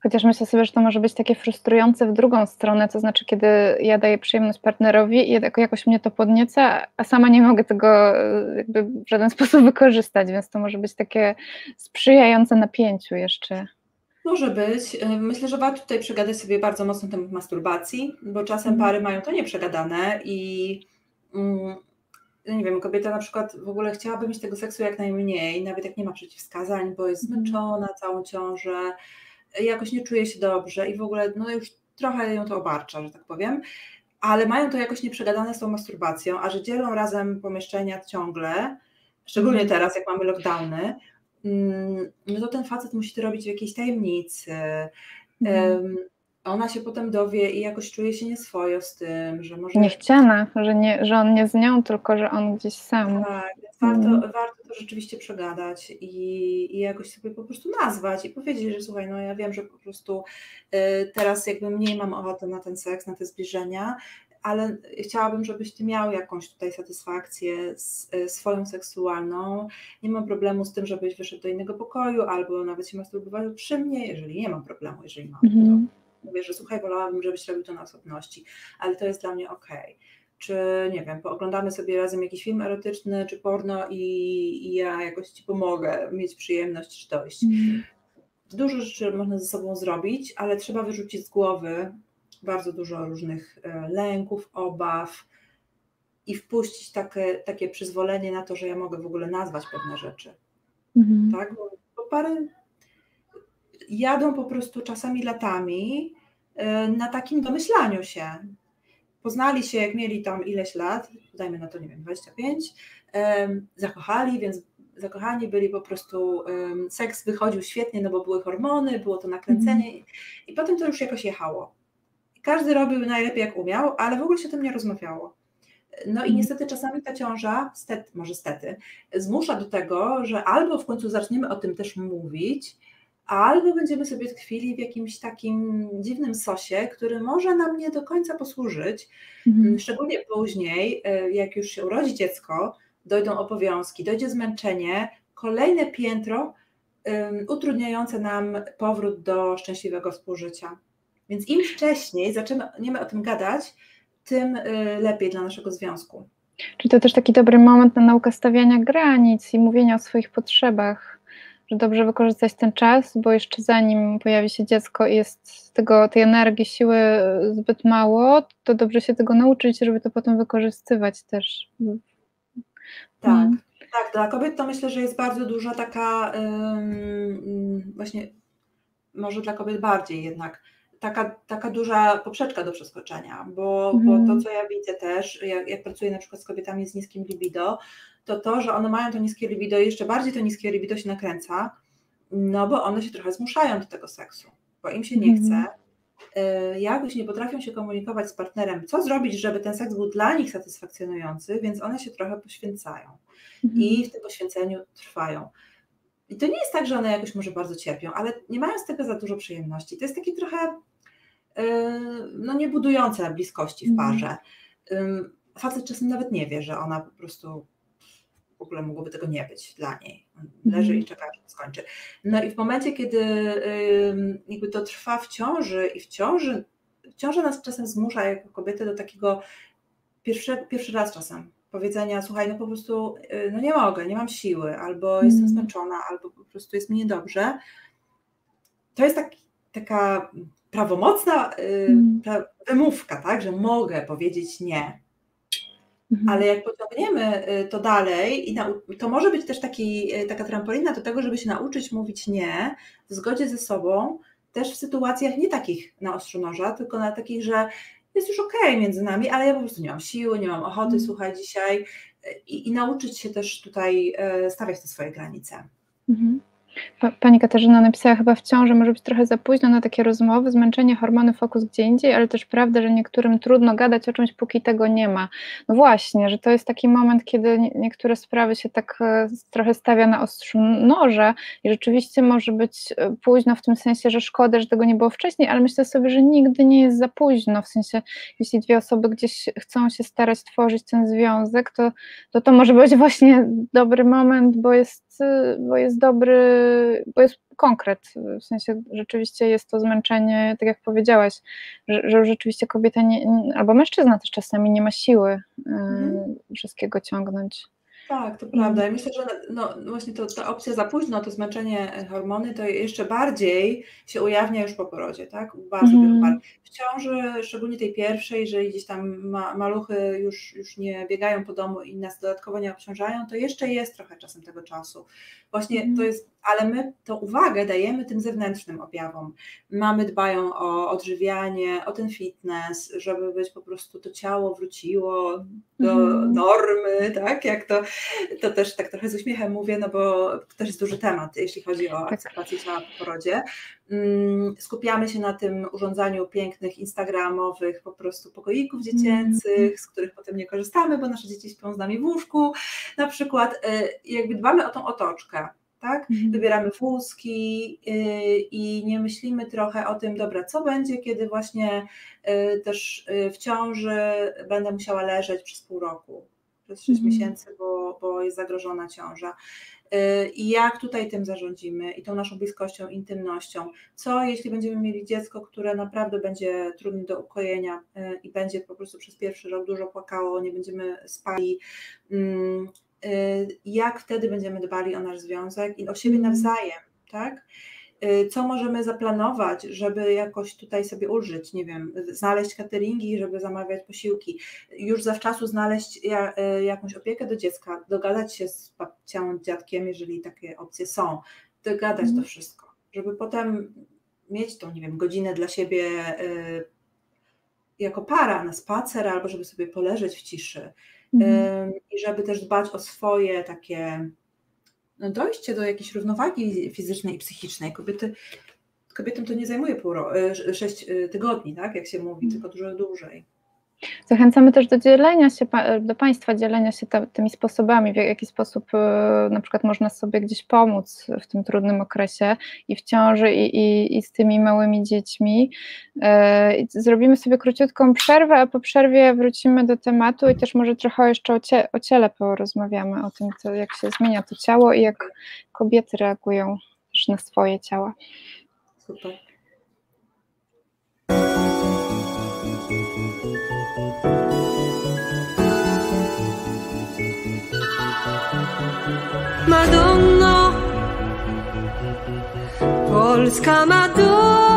Chociaż myślę sobie, że to może być takie frustrujące w drugą stronę, to znaczy, kiedy ja daję przyjemność partnerowi i jakoś mnie to podnieca, a sama nie mogę tego jakby w żaden sposób wykorzystać, więc to może być takie sprzyjające napięciu jeszcze. Może być. Myślę, że warto tutaj przegadać sobie bardzo mocno temat masturbacji, bo czasem pary mają to nieprzegadane i mm, nie wiem, kobieta na przykład w ogóle chciałaby mieć tego seksu jak najmniej, nawet jak nie ma przeciwwskazań, bo jest zmęczona całą ciążę, jakoś nie czuje się dobrze i w ogóle no już trochę ją to obarcza, że tak powiem, ale mają to jakoś nieprzegadane z tą masturbacją, a że dzielą razem pomieszczenia ciągle, szczególnie teraz, jak mamy lockdowny, no to ten facet musi to robić w jakiejś tajemnicy. Mm. Ona się potem dowie i jakoś czuje się nieswojo z tym, że może... Niechciana, że, nie, że on nie z nią, tylko że on gdzieś sam. Tak, więc warto, mm. warto to rzeczywiście przegadać i, i jakoś sobie po prostu nazwać i powiedzieć, że słuchaj, no ja wiem, że po prostu y, teraz jakby mniej mam ochotę na ten seks, na te zbliżenia, ale chciałabym, żebyś ty miał jakąś tutaj satysfakcję z, swoją seksualną. Nie mam problemu z tym, żebyś wyszedł do innego pokoju albo nawet się masturbował przy mnie, jeżeli nie mam problemu, jeżeli mam mm-hmm. to. Mówię, że słuchaj, wolałabym, żebyś robił to na osobności, ale to jest dla mnie okej. Czy nie wiem, pooglądamy sobie razem jakiś film erotyczny czy porno i, i ja jakoś ci pomogę mieć przyjemność czy dojść. Mm. Dużo rzeczy można ze sobą zrobić, ale trzeba wyrzucić z głowy bardzo dużo różnych lęków, obaw i wpuścić takie, takie przyzwolenie na to, że ja mogę w ogóle nazwać pewne rzeczy. Mhm. Tak? Bo, bo pary jadą po prostu czasami latami na takim domyślaniu się. Poznali się, jak mieli tam ileś lat, dajmy na to, nie wiem, dwadzieścia pięć, um, zakochali, więc zakochani byli po prostu, um, seks wychodził świetnie, no bo były hormony, było to nakręcenie mhm. i potem to już jakoś jechało. Każdy robił najlepiej jak umiał, ale w ogóle się o tym nie rozmawiało. No i niestety czasami ta ciąża, stety, może stety, zmusza do tego, że albo w końcu zaczniemy o tym też mówić, albo będziemy sobie tkwili w jakimś takim dziwnym sosie, który może nam nie do końca posłużyć, mhm. szczególnie później, jak już się urodzi dziecko, dojdą obowiązki, dojdzie zmęczenie, kolejne piętro um, utrudniające nam powrót do szczęśliwego współżycia. Więc im wcześniej zaczniemy o tym gadać, tym lepiej dla naszego związku. Czyli to też taki dobry moment na naukę stawiania granic i mówienia o swoich potrzebach, że dobrze wykorzystać ten czas, bo jeszcze zanim pojawi się dziecko i jest tego, tej energii, siły zbyt mało, to dobrze się tego nauczyć, żeby to potem wykorzystywać też. Tak, hmm. tak, dla kobiet to myślę, że jest bardzo duża taka um, właśnie, może dla kobiet bardziej jednak, Taka, taka duża poprzeczka do przeskoczenia, bo, mm. bo to, co ja widzę też, jak, jak pracuję na przykład z kobietami z niskim libido, to to, że one mają to niskie libido i jeszcze bardziej to niskie libido się nakręca, no bo one się trochę zmuszają do tego seksu, bo im się nie chce, mm. jakoś nie potrafią się komunikować z partnerem, co zrobić, żeby ten seks był dla nich satysfakcjonujący, więc one się trochę poświęcają mm. i w tym poświęceniu trwają. I to nie jest tak, że one jakoś może bardzo cierpią, ale nie mają z tego za dużo przyjemności. To jest taki trochę no niebudujące bliskości w parze. Facet czasem nawet nie wie, że ona po prostu w ogóle mogłoby tego nie być dla niej. Leży i czeka, aż to skończy. No i w momencie, kiedy jakby to trwa w ciąży i w ciąży, ciąża nas czasem zmusza jako kobiety do takiego pierwszy, pierwszy raz czasem powiedzenia, słuchaj, no po prostu no nie mogę, nie mam siły, albo mm. jestem zmęczona, albo po prostu jest mi niedobrze. To jest tak, taka prawomocna mm. pra, wymówka, tak, że mogę powiedzieć nie. Mm. Ale jak pociągniemy to dalej, i nau- to może być też taki, taka trampolina do tego, żeby się nauczyć mówić nie w zgodzie ze sobą, też w sytuacjach nie takich na ostrzu noża, tylko na takich, że jest już okej okay między nami, ale ja po prostu nie mam siły, nie mam ochoty, mm. słuchaj, dzisiaj i, i nauczyć się też tutaj stawiać te swoje granice. Mm-hmm. Pani Katarzyna napisała chyba w ciąży, może być trochę za późno na takie rozmowy, zmęczenie, hormony, fokus gdzie indziej, ale też prawda, że niektórym trudno gadać o czymś, póki tego nie ma. No właśnie, że to jest taki moment, kiedy niektóre sprawy się tak trochę stawia na ostrzu noża i rzeczywiście może być późno w tym sensie, że szkoda, że tego nie było wcześniej, ale myślę sobie, że nigdy nie jest za późno, w sensie jeśli dwie osoby gdzieś chcą się starać tworzyć ten związek, to to, to może być właśnie dobry moment, bo jest jest, bo jest dobry, bo jest konkret, w sensie rzeczywiście jest to zmęczenie, tak jak powiedziałaś, że, że rzeczywiście kobieta, nie, albo mężczyzna też czasami nie ma siły mhm. wszystkiego ciągnąć. Tak, to prawda. Ja myślę, że no, właśnie to, ta opcja za późno, to zmęczenie hormony, to jeszcze bardziej się ujawnia już po porodzie, tak? U bardzo mm. wielu par. W ciąży, szczególnie tej pierwszej, jeżeli gdzieś tam ma, maluchy już, już nie biegają po domu i nas dodatkowo nie obciążają, to jeszcze jest trochę czasem tego czasu. Właśnie mm. to jest, ale my tą uwagę dajemy tym zewnętrznym objawom. Mamy dbają o odżywianie, o ten fitness, żeby być po prostu to ciało wróciło do mm. normy, tak? Jak to To też tak trochę z uśmiechem mówię, no bo to też jest duży temat, jeśli chodzi o akceptację ciała po porodzie. Skupiamy się na tym urządzaniu pięknych, instagramowych po prostu pokoików dziecięcych, z których potem nie korzystamy, bo nasze dzieci śpią z nami w łóżku. Na przykład jakby dbamy o tą otoczkę, tak? Wybieramy wózki i nie myślimy trochę o tym, dobra, co będzie, kiedy właśnie też w ciąży będę musiała leżeć przez pół roku. Przez sześć mm. miesięcy, bo, bo jest zagrożona ciąża. I jak tutaj tym zarządzimy i tą naszą bliskością, intymnością. Co jeśli będziemy mieli dziecko, które naprawdę będzie trudne do ukojenia i będzie po prostu przez pierwszy rok dużo płakało, nie będziemy spali. Jak wtedy będziemy dbali o nasz związek i o siebie nawzajem, tak? Co możemy zaplanować, żeby jakoś tutaj sobie ulżyć, nie wiem, znaleźć cateringi, żeby zamawiać posiłki, już zawczasu znaleźć jakąś opiekę do dziecka, dogadać się z babcią, dziadkiem, jeżeli takie opcje są, dogadać mm. to wszystko, żeby potem mieć tą, nie wiem, godzinę dla siebie jako para na spacer, albo żeby sobie poleżeć w ciszy mm. i żeby też dbać o swoje takie no dojście do jakiejś równowagi fizycznej i psychicznej. Kobiety, kobietom to nie zajmuje pół roku, sześć tygodni, tak, jak się mówi, tylko dużo dłużej. Zachęcamy też do dzielenia się, do Państwa dzielenia się tymi sposobami, w jaki sposób na przykład można sobie gdzieś pomóc w tym trudnym okresie i w ciąży i, i, i z tymi małymi dziećmi. Zrobimy sobie króciutką przerwę, a po przerwie wrócimy do tematu i też może trochę jeszcze o, cie, o ciele porozmawiamy, o tym, co, jak się zmienia to ciało i jak kobiety reagują też na swoje ciała. Super. Madonno, Polska Madonno,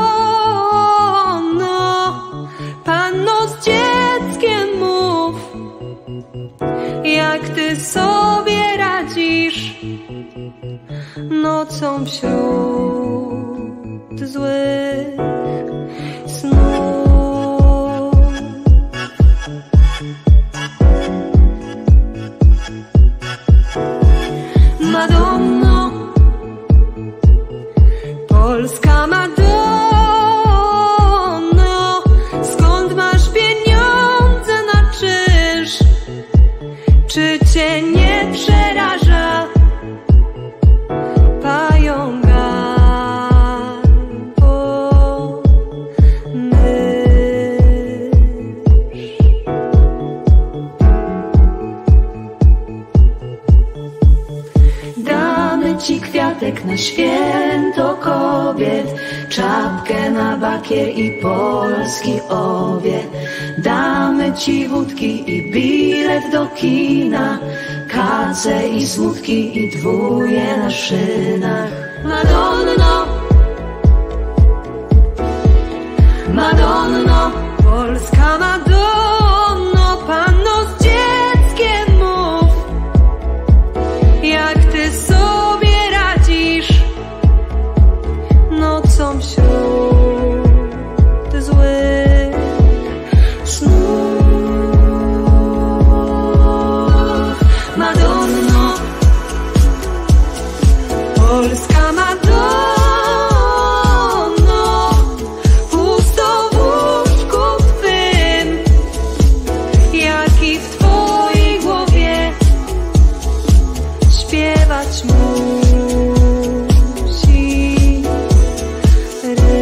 panno z dzieckiem mów, jak ty sobie radzisz nocą wśród złych snów. Madonno, Polska Madonno, skąd masz pieniądze na czynsz? Czy cię nie przeraża pająk albo mysz? Damy ci kwiatek na święto kobiet, czapkę na bakier i polski owiec. Damy ci wódki i bilet do kina, kace i smutki i dwóje na szynach. Madonno, Madonno, Polska Madonno, panno z dzieckiem mów, jak ty sobie radzisz nocą wśród złych snów. Madonno, Polska Madonno, pusto w łóżku twym, jak i w twojej głowie śpiewać musi rytm.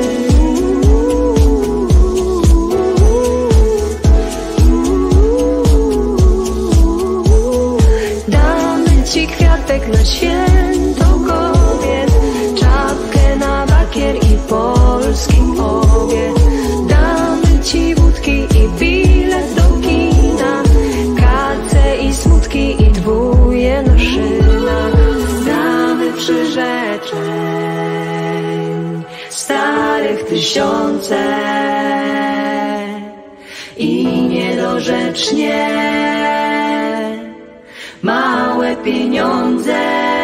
Ci polskim obie. Damy Ci wódki i bilet do kina, kace i smutki i dwóje na szynach. Damy przyrzeczeń starych tysiące i niedorzecznie małe pieniądze.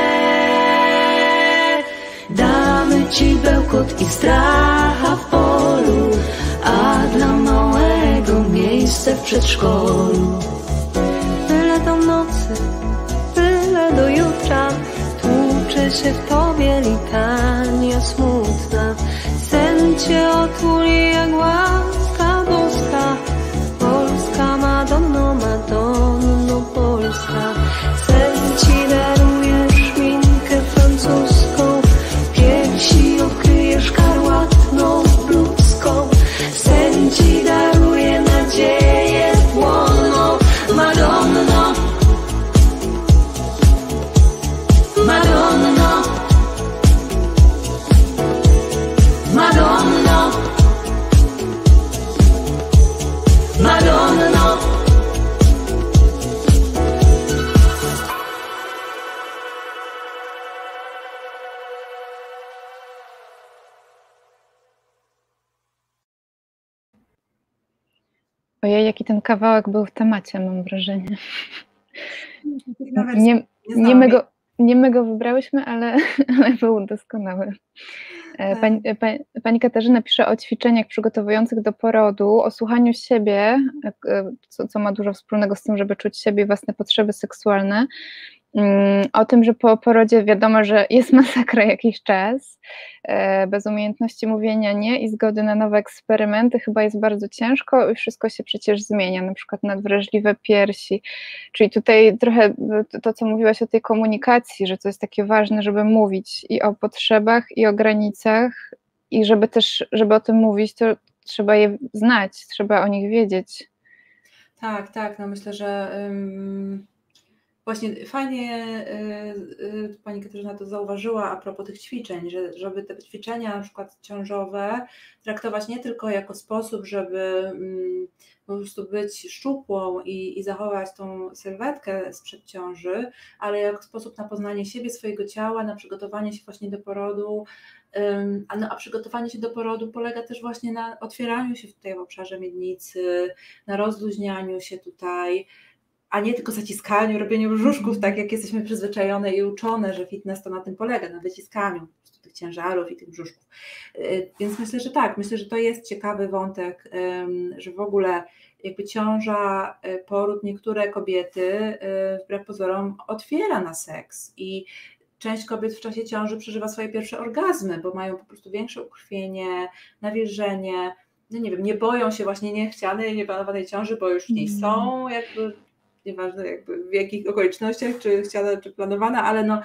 Damy Ci bełkot i stracha w polu, a dla małego miejsce w przedszkolu. Byle do nocy, byle do jutra, tłucze się w Tobie litania smutna. Sen Cię otuli jak łaska boska, Polska Madonno, Madonno Polska. Sen Ci daruje szminkę francuską, piersi okryje szkarłatną bluzką. Sen Ci daruje nadzieję płoną, Madonno, Madonno, Madonno, Madonno. Ojej, jaki ten kawałek był w temacie, mam wrażenie. Nie, Nie, nie, my, go, nie my go wybrałyśmy, ale, ale był doskonały. Pani, pani, pani Katarzyna pisze o ćwiczeniach przygotowujących do porodu, o słuchaniu siebie, co, co ma dużo wspólnego z tym, żeby czuć siebie i własne potrzeby seksualne. O tym, że po porodzie wiadomo, że jest masakra jakiś czas, bez umiejętności mówienia nie i zgody na nowe eksperymenty chyba jest bardzo ciężko i wszystko się przecież zmienia, na przykład nadwrażliwe piersi, czyli tutaj trochę to, co mówiłaś o tej komunikacji, że to jest takie ważne, żeby mówić i o potrzebach, i o granicach i żeby też, żeby o tym mówić, to trzeba je znać, trzeba o nich wiedzieć. Tak, tak, no myślę, że um... Właśnie fajnie y, y, pani Katarzyna to zauważyła a propos tych ćwiczeń, że, żeby te ćwiczenia na przykład ciążowe traktować nie tylko jako sposób, żeby mm, po prostu być szczupłą i, i zachować tą sylwetkę sprzed ciąży, ale jako sposób na poznanie siebie, swojego ciała, na przygotowanie się właśnie do porodu. Ym, a, no, a przygotowanie się do porodu polega też właśnie na otwieraniu się tutaj w obszarze miednicy, na rozluźnianiu się tutaj, a nie tylko zaciskaniu, robieniu brzuszków, tak jak jesteśmy przyzwyczajone i uczone, że fitness to na tym polega, na wyciskaniu po prostu tych ciężarów i tych brzuszków. Więc myślę, że tak, myślę, że to jest ciekawy wątek, że w ogóle jakby ciąża, poród, niektóre kobiety wbrew pozorom otwiera na seks i część kobiet w czasie ciąży przeżywa swoje pierwsze orgazmy, bo mają po prostu większe ukrwienie, nawilżenie, no nie wiem, nie boją się właśnie niechcianej, nieplanowanej ciąży, bo już w niej są, jakby nieważne jakby w jakich okolicznościach, czy chciana, czy planowana, ale no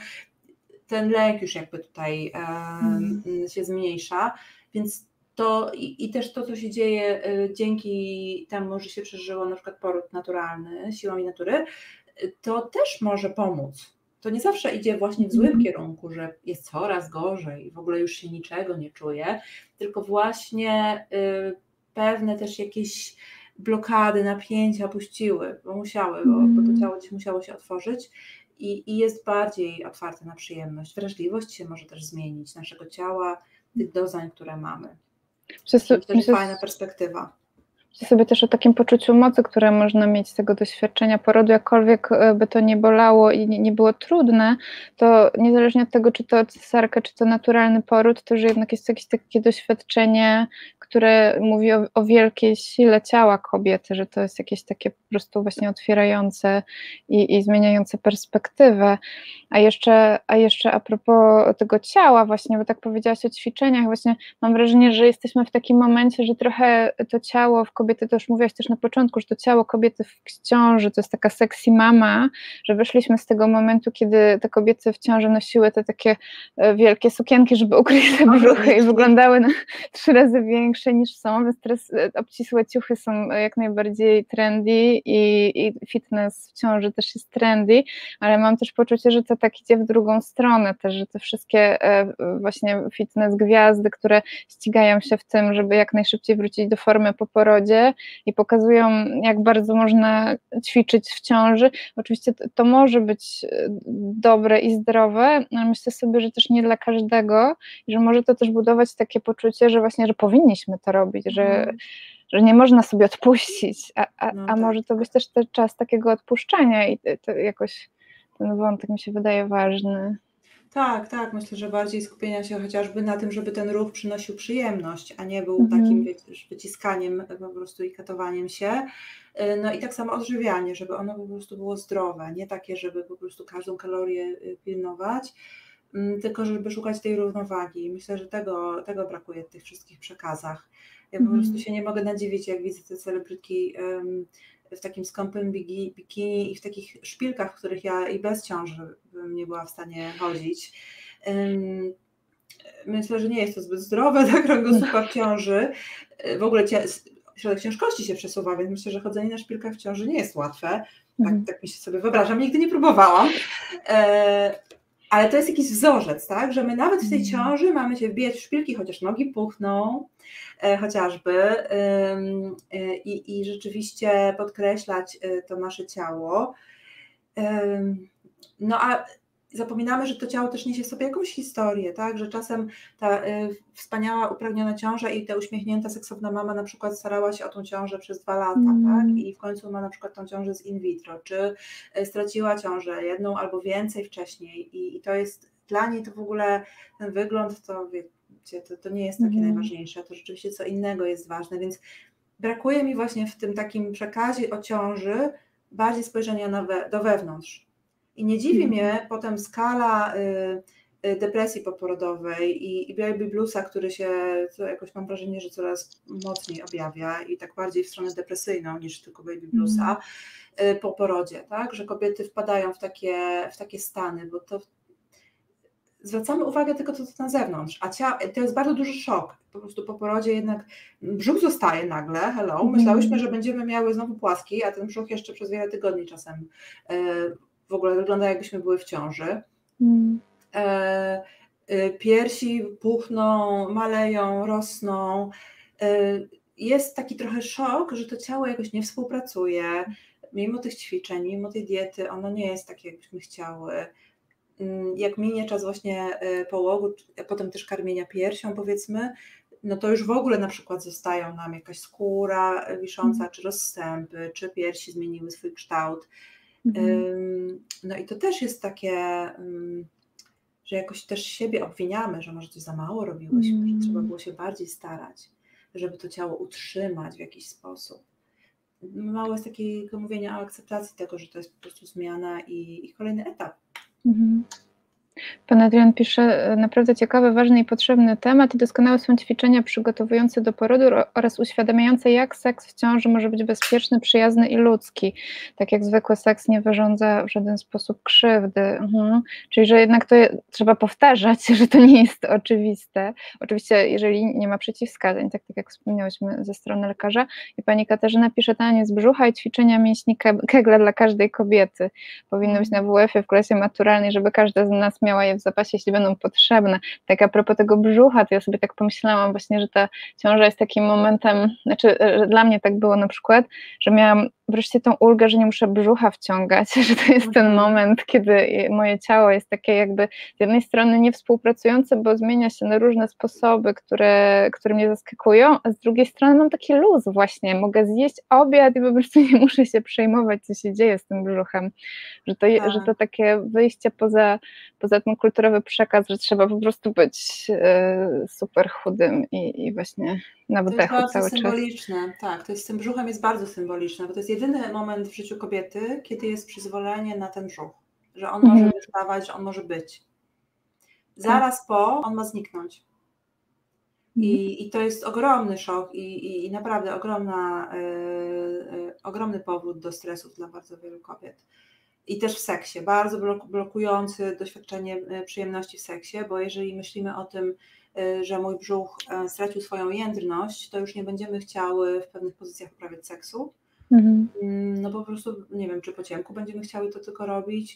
ten lęk już jakby tutaj um, mm. się zmniejsza, więc to i, i też to, co się dzieje y, dzięki temu, że się przeżyło na przykład poród naturalny, siłami natury, y, to też może pomóc. To nie zawsze idzie właśnie w złym mm. kierunku, że jest coraz gorzej, w ogóle już się niczego nie czuje, tylko właśnie y, pewne też jakieś blokady, napięcia puściły, bo musiały, bo, bo to ciało musiało się otworzyć i, i jest bardziej otwarte na przyjemność. Wrażliwość się może też zmienić naszego ciała, tych doznań, które mamy. Myślę, że to jest fajna perspektywa. Myślę sobie też o takim poczuciu mocy, które można mieć z tego doświadczenia porodu, jakkolwiek by to nie bolało i nie, nie było trudne, to niezależnie od tego, czy to cesarka, czy to naturalny poród, to że jednak jest jakieś takie doświadczenie, które mówi o, o wielkiej sile ciała kobiety, że to jest jakieś takie po prostu właśnie otwierające i, i zmieniające perspektywę. A jeszcze, a jeszcze a propos tego ciała właśnie, bo tak powiedziałaś o ćwiczeniach, właśnie mam wrażenie, że jesteśmy w takim momencie, że trochę to ciało w kobiety, to już mówiłaś też na początku, że to ciało kobiety w ciąży to jest taka sexy mama, że wyszliśmy z tego momentu, kiedy te kobiety w ciąży nosiły te takie wielkie sukienki, żeby ukryć te brzuchy i wyglądały na trzy razy większe niż są, więc teraz obcisłe ciuchy są jak najbardziej trendy i, i fitness w ciąży też jest trendy, ale mam też poczucie, że to tak idzie w drugą stronę też, że te wszystkie właśnie fitness gwiazdy, które ścigają się w tym, żeby jak najszybciej wrócić do formy po porodzie i pokazują, jak bardzo można ćwiczyć w ciąży. Oczywiście to, to może być dobre i zdrowe, ale myślę sobie, że też nie dla każdego i że może to też budować takie poczucie, że właśnie, że powinniśmy to robić, że, mm. że nie można sobie odpuścić, a, a, no tak. a może to być też ten czas takiego odpuszczania i to jakoś ten wątek mi się wydaje ważny. Tak, tak, myślę, że bardziej skupienia się chociażby na tym, żeby ten ruch przynosił przyjemność, a nie był Mhm. takim wiesz, wyciskaniem po prostu i katowaniem się. No i tak samo odżywianie, żeby ono po prostu było zdrowe, nie takie, żeby po prostu każdą kalorię pilnować, tylko żeby szukać tej równowagi. Myślę, że tego, tego brakuje w tych wszystkich przekazach. Ja po Mhm. prostu się nie mogę nadziwić, jak widzę te celebrytki um, w takim skąpym bikini i w takich szpilkach, w których ja i bez ciąży bym nie była w stanie chodzić. Myślę, że nie jest to zbyt zdrowe dla kręgosłupa w ciąży. W ogóle środek ciężkości się przesuwa, więc myślę, że chodzenie na szpilkach w ciąży nie jest łatwe. Tak, tak mi się sobie wyobrażam, nigdy nie próbowałam. Ale to jest jakiś wzorzec, tak? Że my nawet w tej ciąży mamy się wbijać w szpilki, chociaż nogi puchną, e, chociażby e, i, i rzeczywiście podkreślać to nasze ciało. E, no a zapominamy, że to ciało też niesie w sobie jakąś historię, tak? Że czasem ta e, wspaniała, upragniona ciąża i ta uśmiechnięta, seksowna mama na przykład starała się o tą ciążę przez dwa lata, mm. tak? I w końcu ma na przykład tą ciążę z in vitro, czy straciła ciążę jedną albo więcej wcześniej i, i to jest dla niej to w ogóle ten wygląd, to wiecie, to, to nie jest takie mm. najważniejsze, to rzeczywiście co innego jest ważne, więc brakuje mi właśnie w tym takim przekazie o ciąży bardziej spojrzenia na we, do wewnątrz. I nie dziwi mnie potem skala y, y, depresji poporodowej i, i baby bluesa, który się, co jakoś mam wrażenie, że coraz mocniej objawia i tak bardziej w stronę depresyjną niż tylko baby bluesa y, po porodzie, tak? Że kobiety wpadają w takie, w takie stany, bo to zwracamy uwagę tylko to, co na zewnątrz, a cia, to jest bardzo duży szok. Po prostu po porodzie jednak brzuch zostaje nagle, hello, myślałyśmy, że będziemy miały znowu płaski, a ten brzuch jeszcze przez wiele tygodni czasem y, w ogóle wygląda, jakbyśmy były w ciąży. Mm. E, e, piersi puchną, maleją, rosną. E, jest taki trochę szok, że to ciało jakoś nie współpracuje. Mimo tych ćwiczeń, mimo tej diety, ono nie jest takie, jakbyśmy chciały. Jak minie czas właśnie połogu, a potem też karmienia piersią, powiedzmy, no to już w ogóle na przykład zostają nam jakaś skóra wisząca, czy rozstępy, czy piersi zmieniły swój kształt. No i to też jest takie, że jakoś też siebie obwiniamy, że może coś za mało robiłyśmy, mm. że trzeba było się bardziej starać, żeby to ciało utrzymać w jakiś sposób. Mało jest takiego mówienia o akceptacji tego, że to jest po prostu zmiana i, i kolejny etap. Mm. Pan Adrian pisze, naprawdę ciekawy, ważny i potrzebny temat i doskonałe są ćwiczenia przygotowujące do porodu oraz uświadamiające, jak seks w ciąży może być bezpieczny, przyjazny i ludzki. Tak jak zwykły seks nie wyrządza w żaden sposób krzywdy. Mhm. Czyli, że jednak to je, trzeba powtarzać, że to nie jest oczywiste. Oczywiście, jeżeli nie ma przeciwwskazań, tak, tak jak wspomniałyśmy ze strony lekarza. I pani Katarzyna pisze, taniec brzucha i ćwiczenia mięśni Kegla dla każdej kobiety. Powinno być na W F-ie w klasie maturalnej, żeby każda z nas miała je w zapasie, jeśli będą potrzebne. Tak a propos tego brzucha, to ja sobie tak pomyślałam właśnie, że ta ciąża jest takim momentem, znaczy, że dla mnie tak było na przykład, że miałam wreszcie tą ulgę, że nie muszę brzucha wciągać, że to jest ten moment, kiedy moje ciało jest takie jakby z jednej strony niewspółpracujące, bo zmienia się na różne sposoby, które, które mnie zaskakują, a z drugiej strony mam taki luz właśnie, mogę zjeść obiad i po prostu nie muszę się przejmować, co się dzieje z tym brzuchem, że to, że to takie wyjście poza, poza ten kulturowy przekaz, że trzeba po prostu być y, super chudym i, i właśnie na wdechu cały czas. To jest bardzo symboliczne, tak, to jest z tym brzuchem jest bardzo symboliczne, bo to jest jedyny moment w życiu kobiety, kiedy jest przyzwolenie na ten brzuch, że on mhm. może wystawać, że on może być. Zaraz tak. po on ma zniknąć. I, i to jest ogromny szok i, i, i naprawdę ogromna, y, y, ogromny powód do stresów dla bardzo wielu kobiet. I też w seksie, bardzo blokujący doświadczenie przyjemności w seksie, bo jeżeli myślimy o tym, że mój brzuch stracił swoją jędrność, to już nie będziemy chciały w pewnych pozycjach uprawiać seksu. Mhm. No po prostu nie wiem, czy po ciemku będziemy chciały to tylko robić,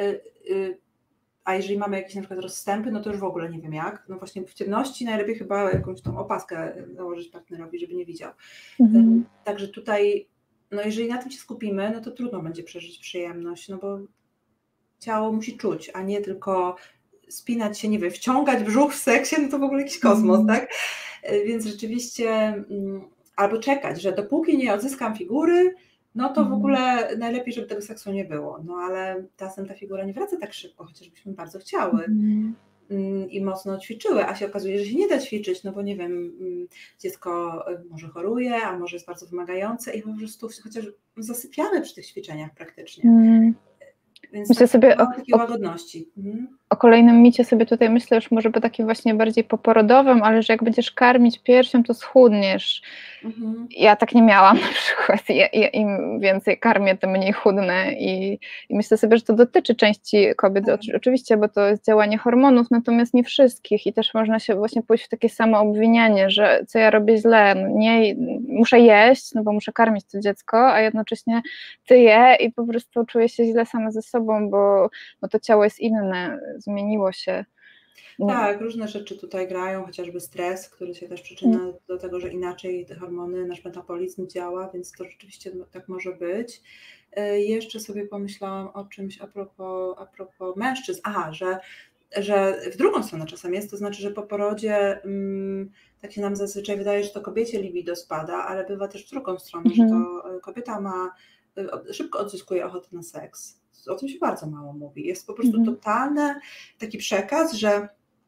a jeżeli mamy jakieś na przykład rozstępy, no to już w ogóle nie wiem jak. No właśnie w ciemności najlepiej chyba jakąś tą opaskę założyć partnerowi, żeby nie widział. Mhm. Także tutaj, no jeżeli na tym się skupimy, no to trudno będzie przeżyć przyjemność, no bo ciało musi czuć, a nie tylko spinać się, nie wiem, wciągać brzuch w seksie, no to w ogóle jakiś kosmos, mm. tak? Więc rzeczywiście albo czekać, że dopóki nie odzyskam figury, no to w ogóle najlepiej, żeby tego seksu nie było. No ale czasem ta figura nie wraca tak szybko, chociażbyśmy bardzo chciały mm. i mocno ćwiczyły, a się okazuje, że się nie da ćwiczyć, no bo nie wiem, dziecko może choruje, a może jest bardzo wymagające i po prostu chociaż zasypiamy przy tych ćwiczeniach praktycznie. Mm. Więc myślę tak, sobie o takiej łagodności. Mhm. O kolejnym micie sobie tutaj myślę już może po takim właśnie bardziej poporodowym, ale że jak będziesz karmić piersią, to schudniesz. Mhm. Ja tak nie miałam na przykład. Ja, ja, im więcej karmię, tym mniej chudnę i, i myślę sobie, że to dotyczy części kobiet, tak. Oczywiście, bo to jest działanie hormonów, natomiast nie wszystkich i też można się właśnie pójść w takie samo obwinianie, że co ja robię źle, no nie, muszę jeść, no bo muszę karmić to dziecko, a jednocześnie ty je i po prostu czuję się źle sama ze sobą, bo no to ciało jest inne, zmieniło się. Tak, różne rzeczy tutaj grają, chociażby stres, który się też przyczynia mm. do tego, że inaczej te hormony, nasz metabolizm działa, więc to rzeczywiście tak może być. Jeszcze sobie pomyślałam o czymś a propos, a propos mężczyzn. Aha, że, że w drugą stronę czasem jest, to znaczy, że po porodzie um, tak się nam zazwyczaj wydaje, że to kobiecie libido spada, ale bywa też w drugą stronę, mm. że to kobieta ma, szybko odzyskuje ochotę na seks. O tym się bardzo mało mówi. Jest po prostu mm. totalny taki przekaz, że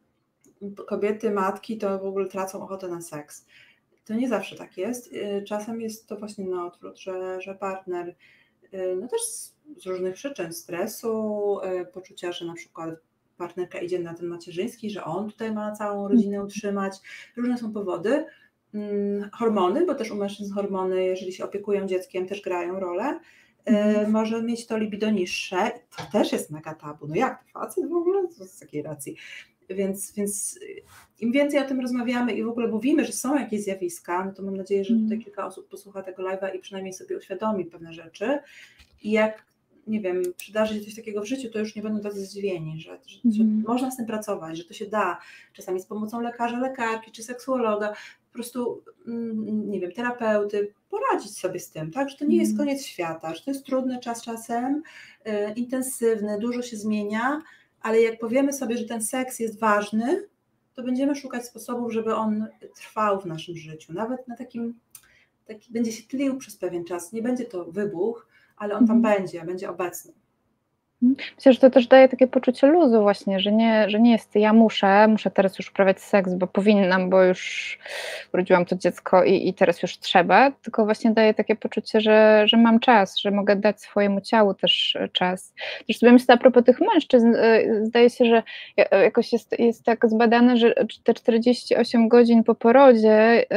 kobiety, matki to w ogóle tracą ochotę na seks. To nie zawsze tak jest. Czasem jest to właśnie na odwrót, że, że partner, no też z, z różnych przyczyn, stresu, poczucia, że na przykład partnerka idzie na ten macierzyński, że on tutaj ma całą rodzinę utrzymać. Różne są powody. Hormony, bo też u mężczyzn hormony, jeżeli się opiekują dzieckiem, też grają rolę. Mhm. Może mieć to libido niższe. To też jest mega tabu. No jak to facet w ogóle? To z takiej racji. Więc, więc im więcej o tym rozmawiamy i w ogóle mówimy, że są jakieś zjawiska, no to mam nadzieję, że tutaj kilka osób posłucha tego live'a i przynajmniej sobie uświadomi pewne rzeczy. I jak, nie wiem, przydarzy się coś takiego w życiu, to już nie będą tacy zdziwieni, że, że, mm. że można z tym pracować, że to się da. Czasami z pomocą lekarza, lekarki czy seksuologa, po prostu, nie wiem, terapeuty, poradzić sobie z tym, tak? Że to nie jest koniec świata, że to jest trudny czas czasem, y, intensywny, dużo się zmienia, ale jak powiemy sobie, że ten seks jest ważny, to będziemy szukać sposobów, żeby on trwał w naszym życiu. Nawet na takim, taki, będzie się tlił przez pewien czas. Nie będzie to wybuch, ale on tam mhm. będzie, będzie obecny. Myślę, że to też daje takie poczucie luzu właśnie, że nie, że nie jest ja muszę, muszę teraz już uprawiać seks, bo powinnam, bo już urodziłam to dziecko i, i teraz już trzeba, tylko właśnie daje takie poczucie, że, że mam czas, że mogę dać swojemu ciału też czas. Też sobie myślę a propos tych mężczyzn, zdaje się, że jakoś jest, jest tak zbadane, że te czterdzieści osiem godzin po porodzie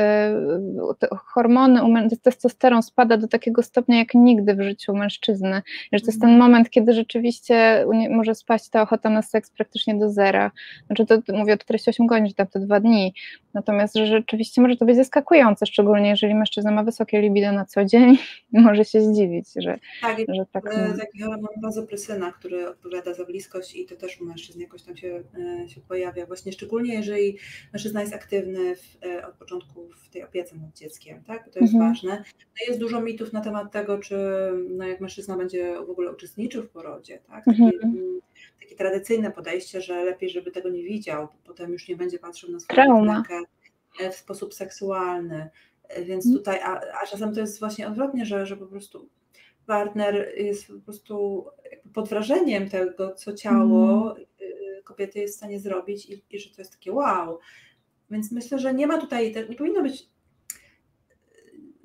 hormony, testosteron spada do takiego stopnia jak nigdy w życiu mężczyzny, że to jest ten moment, kiedy rzeczywiście może spaść ta ochota na seks praktycznie do zera. Znaczy to mówię o czterdzieści osiem godzin, że tam to dwa dni. Natomiast że rzeczywiście może to być zaskakujące, szczególnie jeżeli mężczyzna ma wysokie libido na co dzień i może się zdziwić, że tak. Że tak taki hormon wazopresyna, który odpowiada za bliskość i to też u mężczyzn jakoś tam się, się pojawia. Właśnie szczególnie jeżeli mężczyzna jest aktywny w, od początku w tej opiece nad dzieckiem, tak? To jest mhm. ważne. No jest dużo mitów na temat tego, czy no jak mężczyzna będzie w ogóle uczestniczył w porodzie. Tak? Takie, mhm. takie tradycyjne podejście, że lepiej, żeby tego nie widział, bo potem już nie będzie patrzył na swoją partnerkę w sposób seksualny. Więc mhm. tutaj, a, a czasem to jest właśnie odwrotnie, że, że po prostu partner jest po prostu pod wrażeniem tego, co ciało mhm. kobiety jest w stanie zrobić i, i że to jest takie wow. Więc myślę, że nie ma tutaj, nie powinno być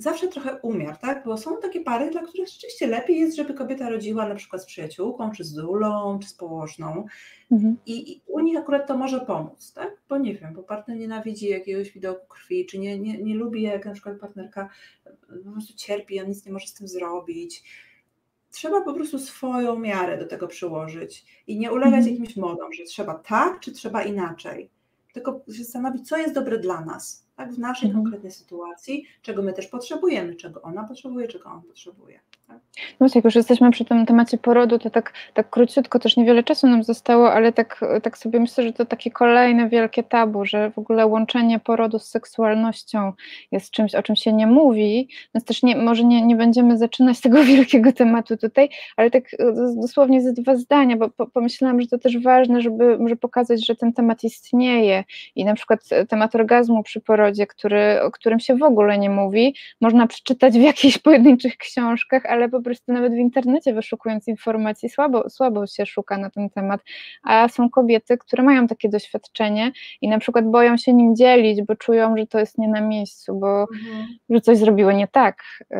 zawsze trochę umiar, tak? Bo są takie pary, dla których rzeczywiście lepiej jest, żeby kobieta rodziła na przykład z przyjaciółką, czy z dulą, czy z położną. Mhm. I, I u nich akurat to może pomóc, tak? Bo nie wiem, bo partner nienawidzi jakiegoś widoku krwi, czy nie, nie, nie lubi, jak na przykład partnerka po prostu cierpi, on nic nie może z tym zrobić. Trzeba po prostu swoją miarę do tego przyłożyć i nie ulegać mhm. jakimś modom, że trzeba tak, czy trzeba inaczej. Tylko się zastanowić, co jest dobre dla nas, tak, w naszej mhm. konkretnej sytuacji, czego my też potrzebujemy, czego ona potrzebuje, czego on potrzebuje. Tak? No jak już jesteśmy przy tym temacie porodu, to tak, tak króciutko, też niewiele czasu nam zostało, ale tak, tak sobie myślę, że to takie kolejne wielkie tabu, że w ogóle łączenie porodu z seksualnością jest czymś, o czym się nie mówi, więc też nie, może nie, nie będziemy zaczynać tego wielkiego tematu tutaj, ale tak dosłownie ze dwa zdania, bo po, pomyślałam, że to też ważne, żeby, żeby pokazać, że ten temat istnieje i na przykład temat orgazmu przy porodzie, który, o którym się w ogóle nie mówi, można przeczytać w jakichś pojedynczych książkach, ale po prostu nawet w internecie wyszukując informacji słabo, słabo się szuka na ten temat, a są kobiety, które mają takie doświadczenie i na przykład boją się nim dzielić, bo czują, że to jest nie na miejscu, bo mhm. że coś zrobiło nie tak.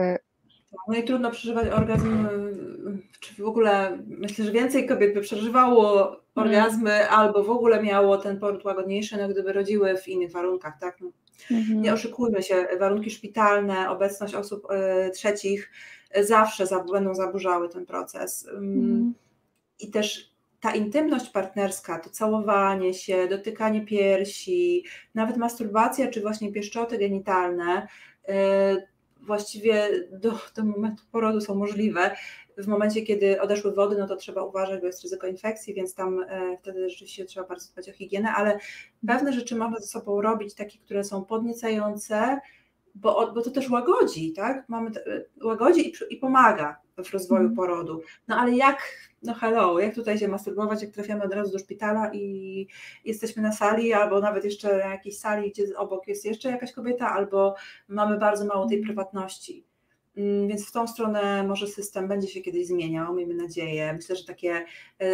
No i trudno przeżywać orgazm, czy w ogóle myślę, że więcej kobiet by przeżywało orgazmy mm. albo w ogóle miało ten poród łagodniejszy, no gdyby rodziły w innych warunkach, tak? No, mm-hmm. Nie oszukujmy się, warunki szpitalne, obecność osób y, trzecich zawsze za, będą zaburzały ten proces. Mm. I też ta intymność partnerska, to całowanie się, dotykanie piersi, nawet masturbacja, czy właśnie pieszczoty genitalne, y, właściwie do, do momentu porodu są możliwe. W momencie, kiedy odeszły wody, no to trzeba uważać, bo jest ryzyko infekcji, więc tam e, wtedy rzeczywiście trzeba bardzo dbać o higienę, ale pewne rzeczy można ze sobą robić, takie, które są podniecające, bo, bo to też łagodzi, tak? Mamy te, łagodzi i, i pomaga w rozwoju mm. porodu. No ale jak, no hello, jak tutaj się masturbować, jak trafiamy od razu do szpitala i jesteśmy na sali, albo nawet jeszcze na jakiejś sali, gdzie obok jest jeszcze jakaś kobieta, albo mamy bardzo mało tej prywatności. Więc w tą stronę może system będzie się kiedyś zmieniał, miejmy nadzieję. Myślę, że takie,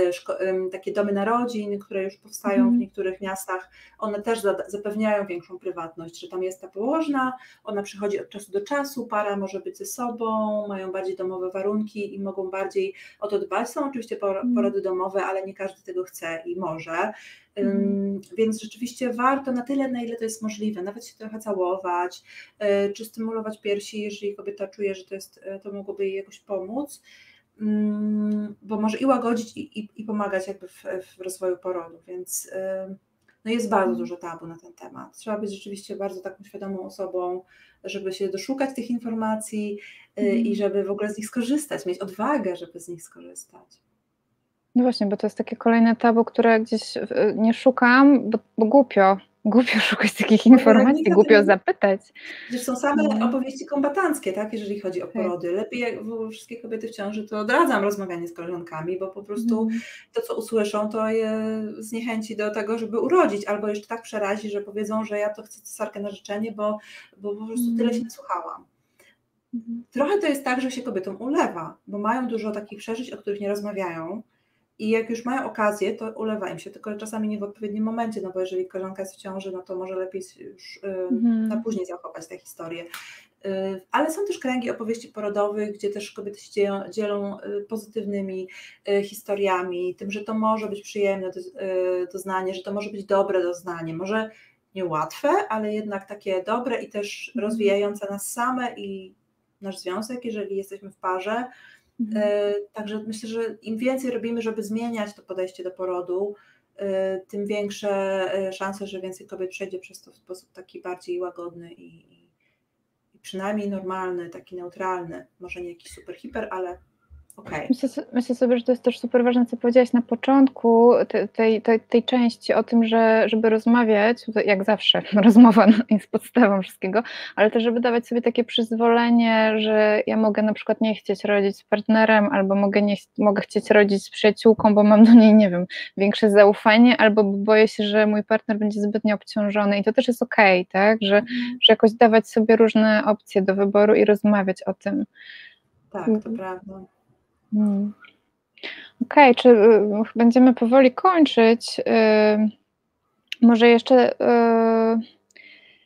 takie domy narodzin, które już powstają mm. w niektórych miastach, one też zapewniają większą prywatność, że tam jest ta położna, ona przychodzi od czasu do czasu, para może być ze sobą, mają bardziej domowe warunki i mogą bardziej o to dbać. Są oczywiście porody domowe, ale nie każdy tego chce i może. Mm. Więc rzeczywiście warto na tyle, na ile to jest możliwe, nawet się trochę całować, czy stymulować piersi, jeżeli kobieta czuje, że to, jest, to mogłoby jej jakoś pomóc, bo może i łagodzić i, i, i pomagać jakby w, w rozwoju porodu, więc no jest bardzo dużo tabu na ten temat. Trzeba być rzeczywiście bardzo taką świadomą osobą, żeby się doszukać tych informacji mm. i żeby w ogóle z nich skorzystać, mieć odwagę, żeby z nich skorzystać. No właśnie, bo to jest takie kolejne tabu, które gdzieś nie szukam, bo, bo głupio, głupio szukać takich informacji, no, głupio zapytać. Zresztą same no. opowieści kombatanckie, tak, jeżeli chodzi o porody. Lepiej jak wszystkie kobiety w ciąży, to odradzam rozmawianie z koleżankami, bo po prostu mm. to, co usłyszą, to je zniechęci do tego, żeby urodzić, albo jeszcze tak przerazi, że powiedzą, że ja to chcę cesarkę na życzenie, bo, bo po prostu mm. tyle się nasłuchałam. Mm. Trochę to jest tak, że się kobietom ulewa, bo mają dużo takich przeżyć, o których nie rozmawiają. I jak już mają okazję, to ulewa im się, tylko czasami nie w odpowiednim momencie, no bo jeżeli koleżanka jest w ciąży, no to może lepiej już y, mm. na później zachować tę historię. Y, ale są też kręgi opowieści porodowych, gdzie też kobiety się dzielą, dzielą y, pozytywnymi y, historiami, tym, że to może być przyjemne do, y, doznanie, że to może być dobre doznanie, może niełatwe, ale jednak takie dobre i też mm. rozwijające nas same i nasz związek, jeżeli jesteśmy w parze. Mhm. Także myślę, że im więcej robimy, żeby zmieniać to podejście do porodu, tym większe szanse, że więcej kobiet przejdzie przez to w sposób taki bardziej łagodny i, i przynajmniej normalny, taki neutralny, może nie jakiś super hiper, ale okej. Myślę, myślę sobie, że to jest też super ważne, co powiedziałaś na początku tej, tej, tej części o tym, że żeby rozmawiać, jak zawsze rozmowa jest podstawą wszystkiego, ale też żeby dawać sobie takie przyzwolenie, że ja mogę na przykład nie chcieć rodzić z partnerem, albo mogę, nie, mogę chcieć rodzić z przyjaciółką, bo mam do niej, nie wiem, większe zaufanie, albo boję się, że mój partner będzie zbytnio obciążony i to też jest okej, tak, że, mm. że jakoś dawać sobie różne opcje do wyboru i rozmawiać o tym. Tak, to prawda. Hmm. Okej, okay, czy y, będziemy powoli kończyć? Y, może jeszcze y,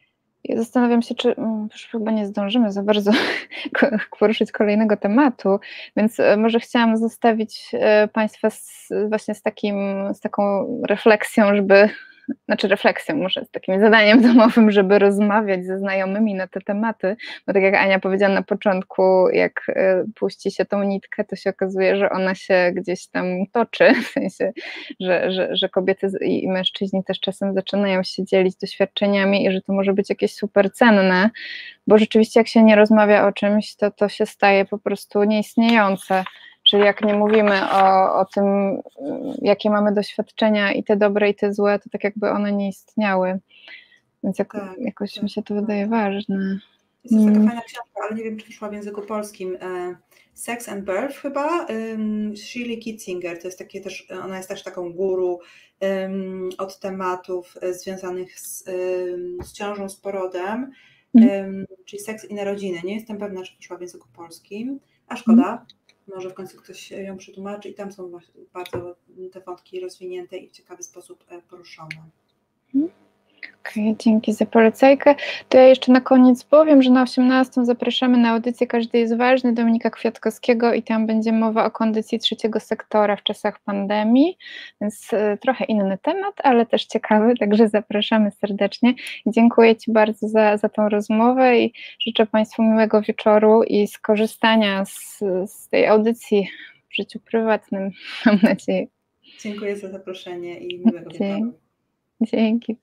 ja zastanawiam się, czy już chyba nie zdążymy za bardzo poruszyć kolejnego tematu, więc może chciałam zostawić Państwa z, właśnie z, takim, z taką refleksją, żeby, znaczy refleksją, może z takim zadaniem domowym, żeby rozmawiać ze znajomymi na te tematy, bo tak jak Ania powiedziała na początku, jak puści się tą nitkę, to się okazuje, że ona się gdzieś tam toczy, w sensie, że, że, że kobiety i mężczyźni też czasem zaczynają się dzielić doświadczeniami i że to może być jakieś super cenne, bo rzeczywiście jak się nie rozmawia o czymś, to to się staje po prostu nieistniejące. Czyli jak nie mówimy o, o tym, jakie mamy doświadczenia i te dobre i te złe, to tak jakby one nie istniały. Więc jak, tak, jakoś tak, mi się to tak. wydaje ważne. Jest to taka fajna książka, ale nie wiem, czy wyszła w języku polskim. Sex and Birth chyba, Shirley Kitzinger, to jest takie też, ona jest też taką guru od tematów związanych z, z ciążą, z porodem, mm. czyli seks i narodziny. Nie jestem pewna, czy wyszła w języku polskim, a szkoda. Mm. Może w końcu ktoś ją przetłumaczy i tam są bardzo te wątki rozwinięte i w ciekawy sposób poruszone. Okej, okay, dzięki za polecajkę. To ja jeszcze na koniec powiem, że na osiemnastą zapraszamy na audycję Każdy jest ważny Dominika Kwiatkowskiego i tam będzie mowa o kondycji trzeciego sektora w czasach pandemii, więc trochę inny temat, ale też ciekawy, także zapraszamy serdecznie. Dziękuję Ci bardzo za, za tą rozmowę i życzę Państwu miłego wieczoru i skorzystania z, z tej audycji w życiu prywatnym, mam nadzieję. Dziękuję za zaproszenie i miłego wieczoru. Dzięki.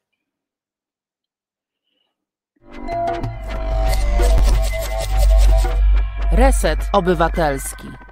Reset Obywatelski.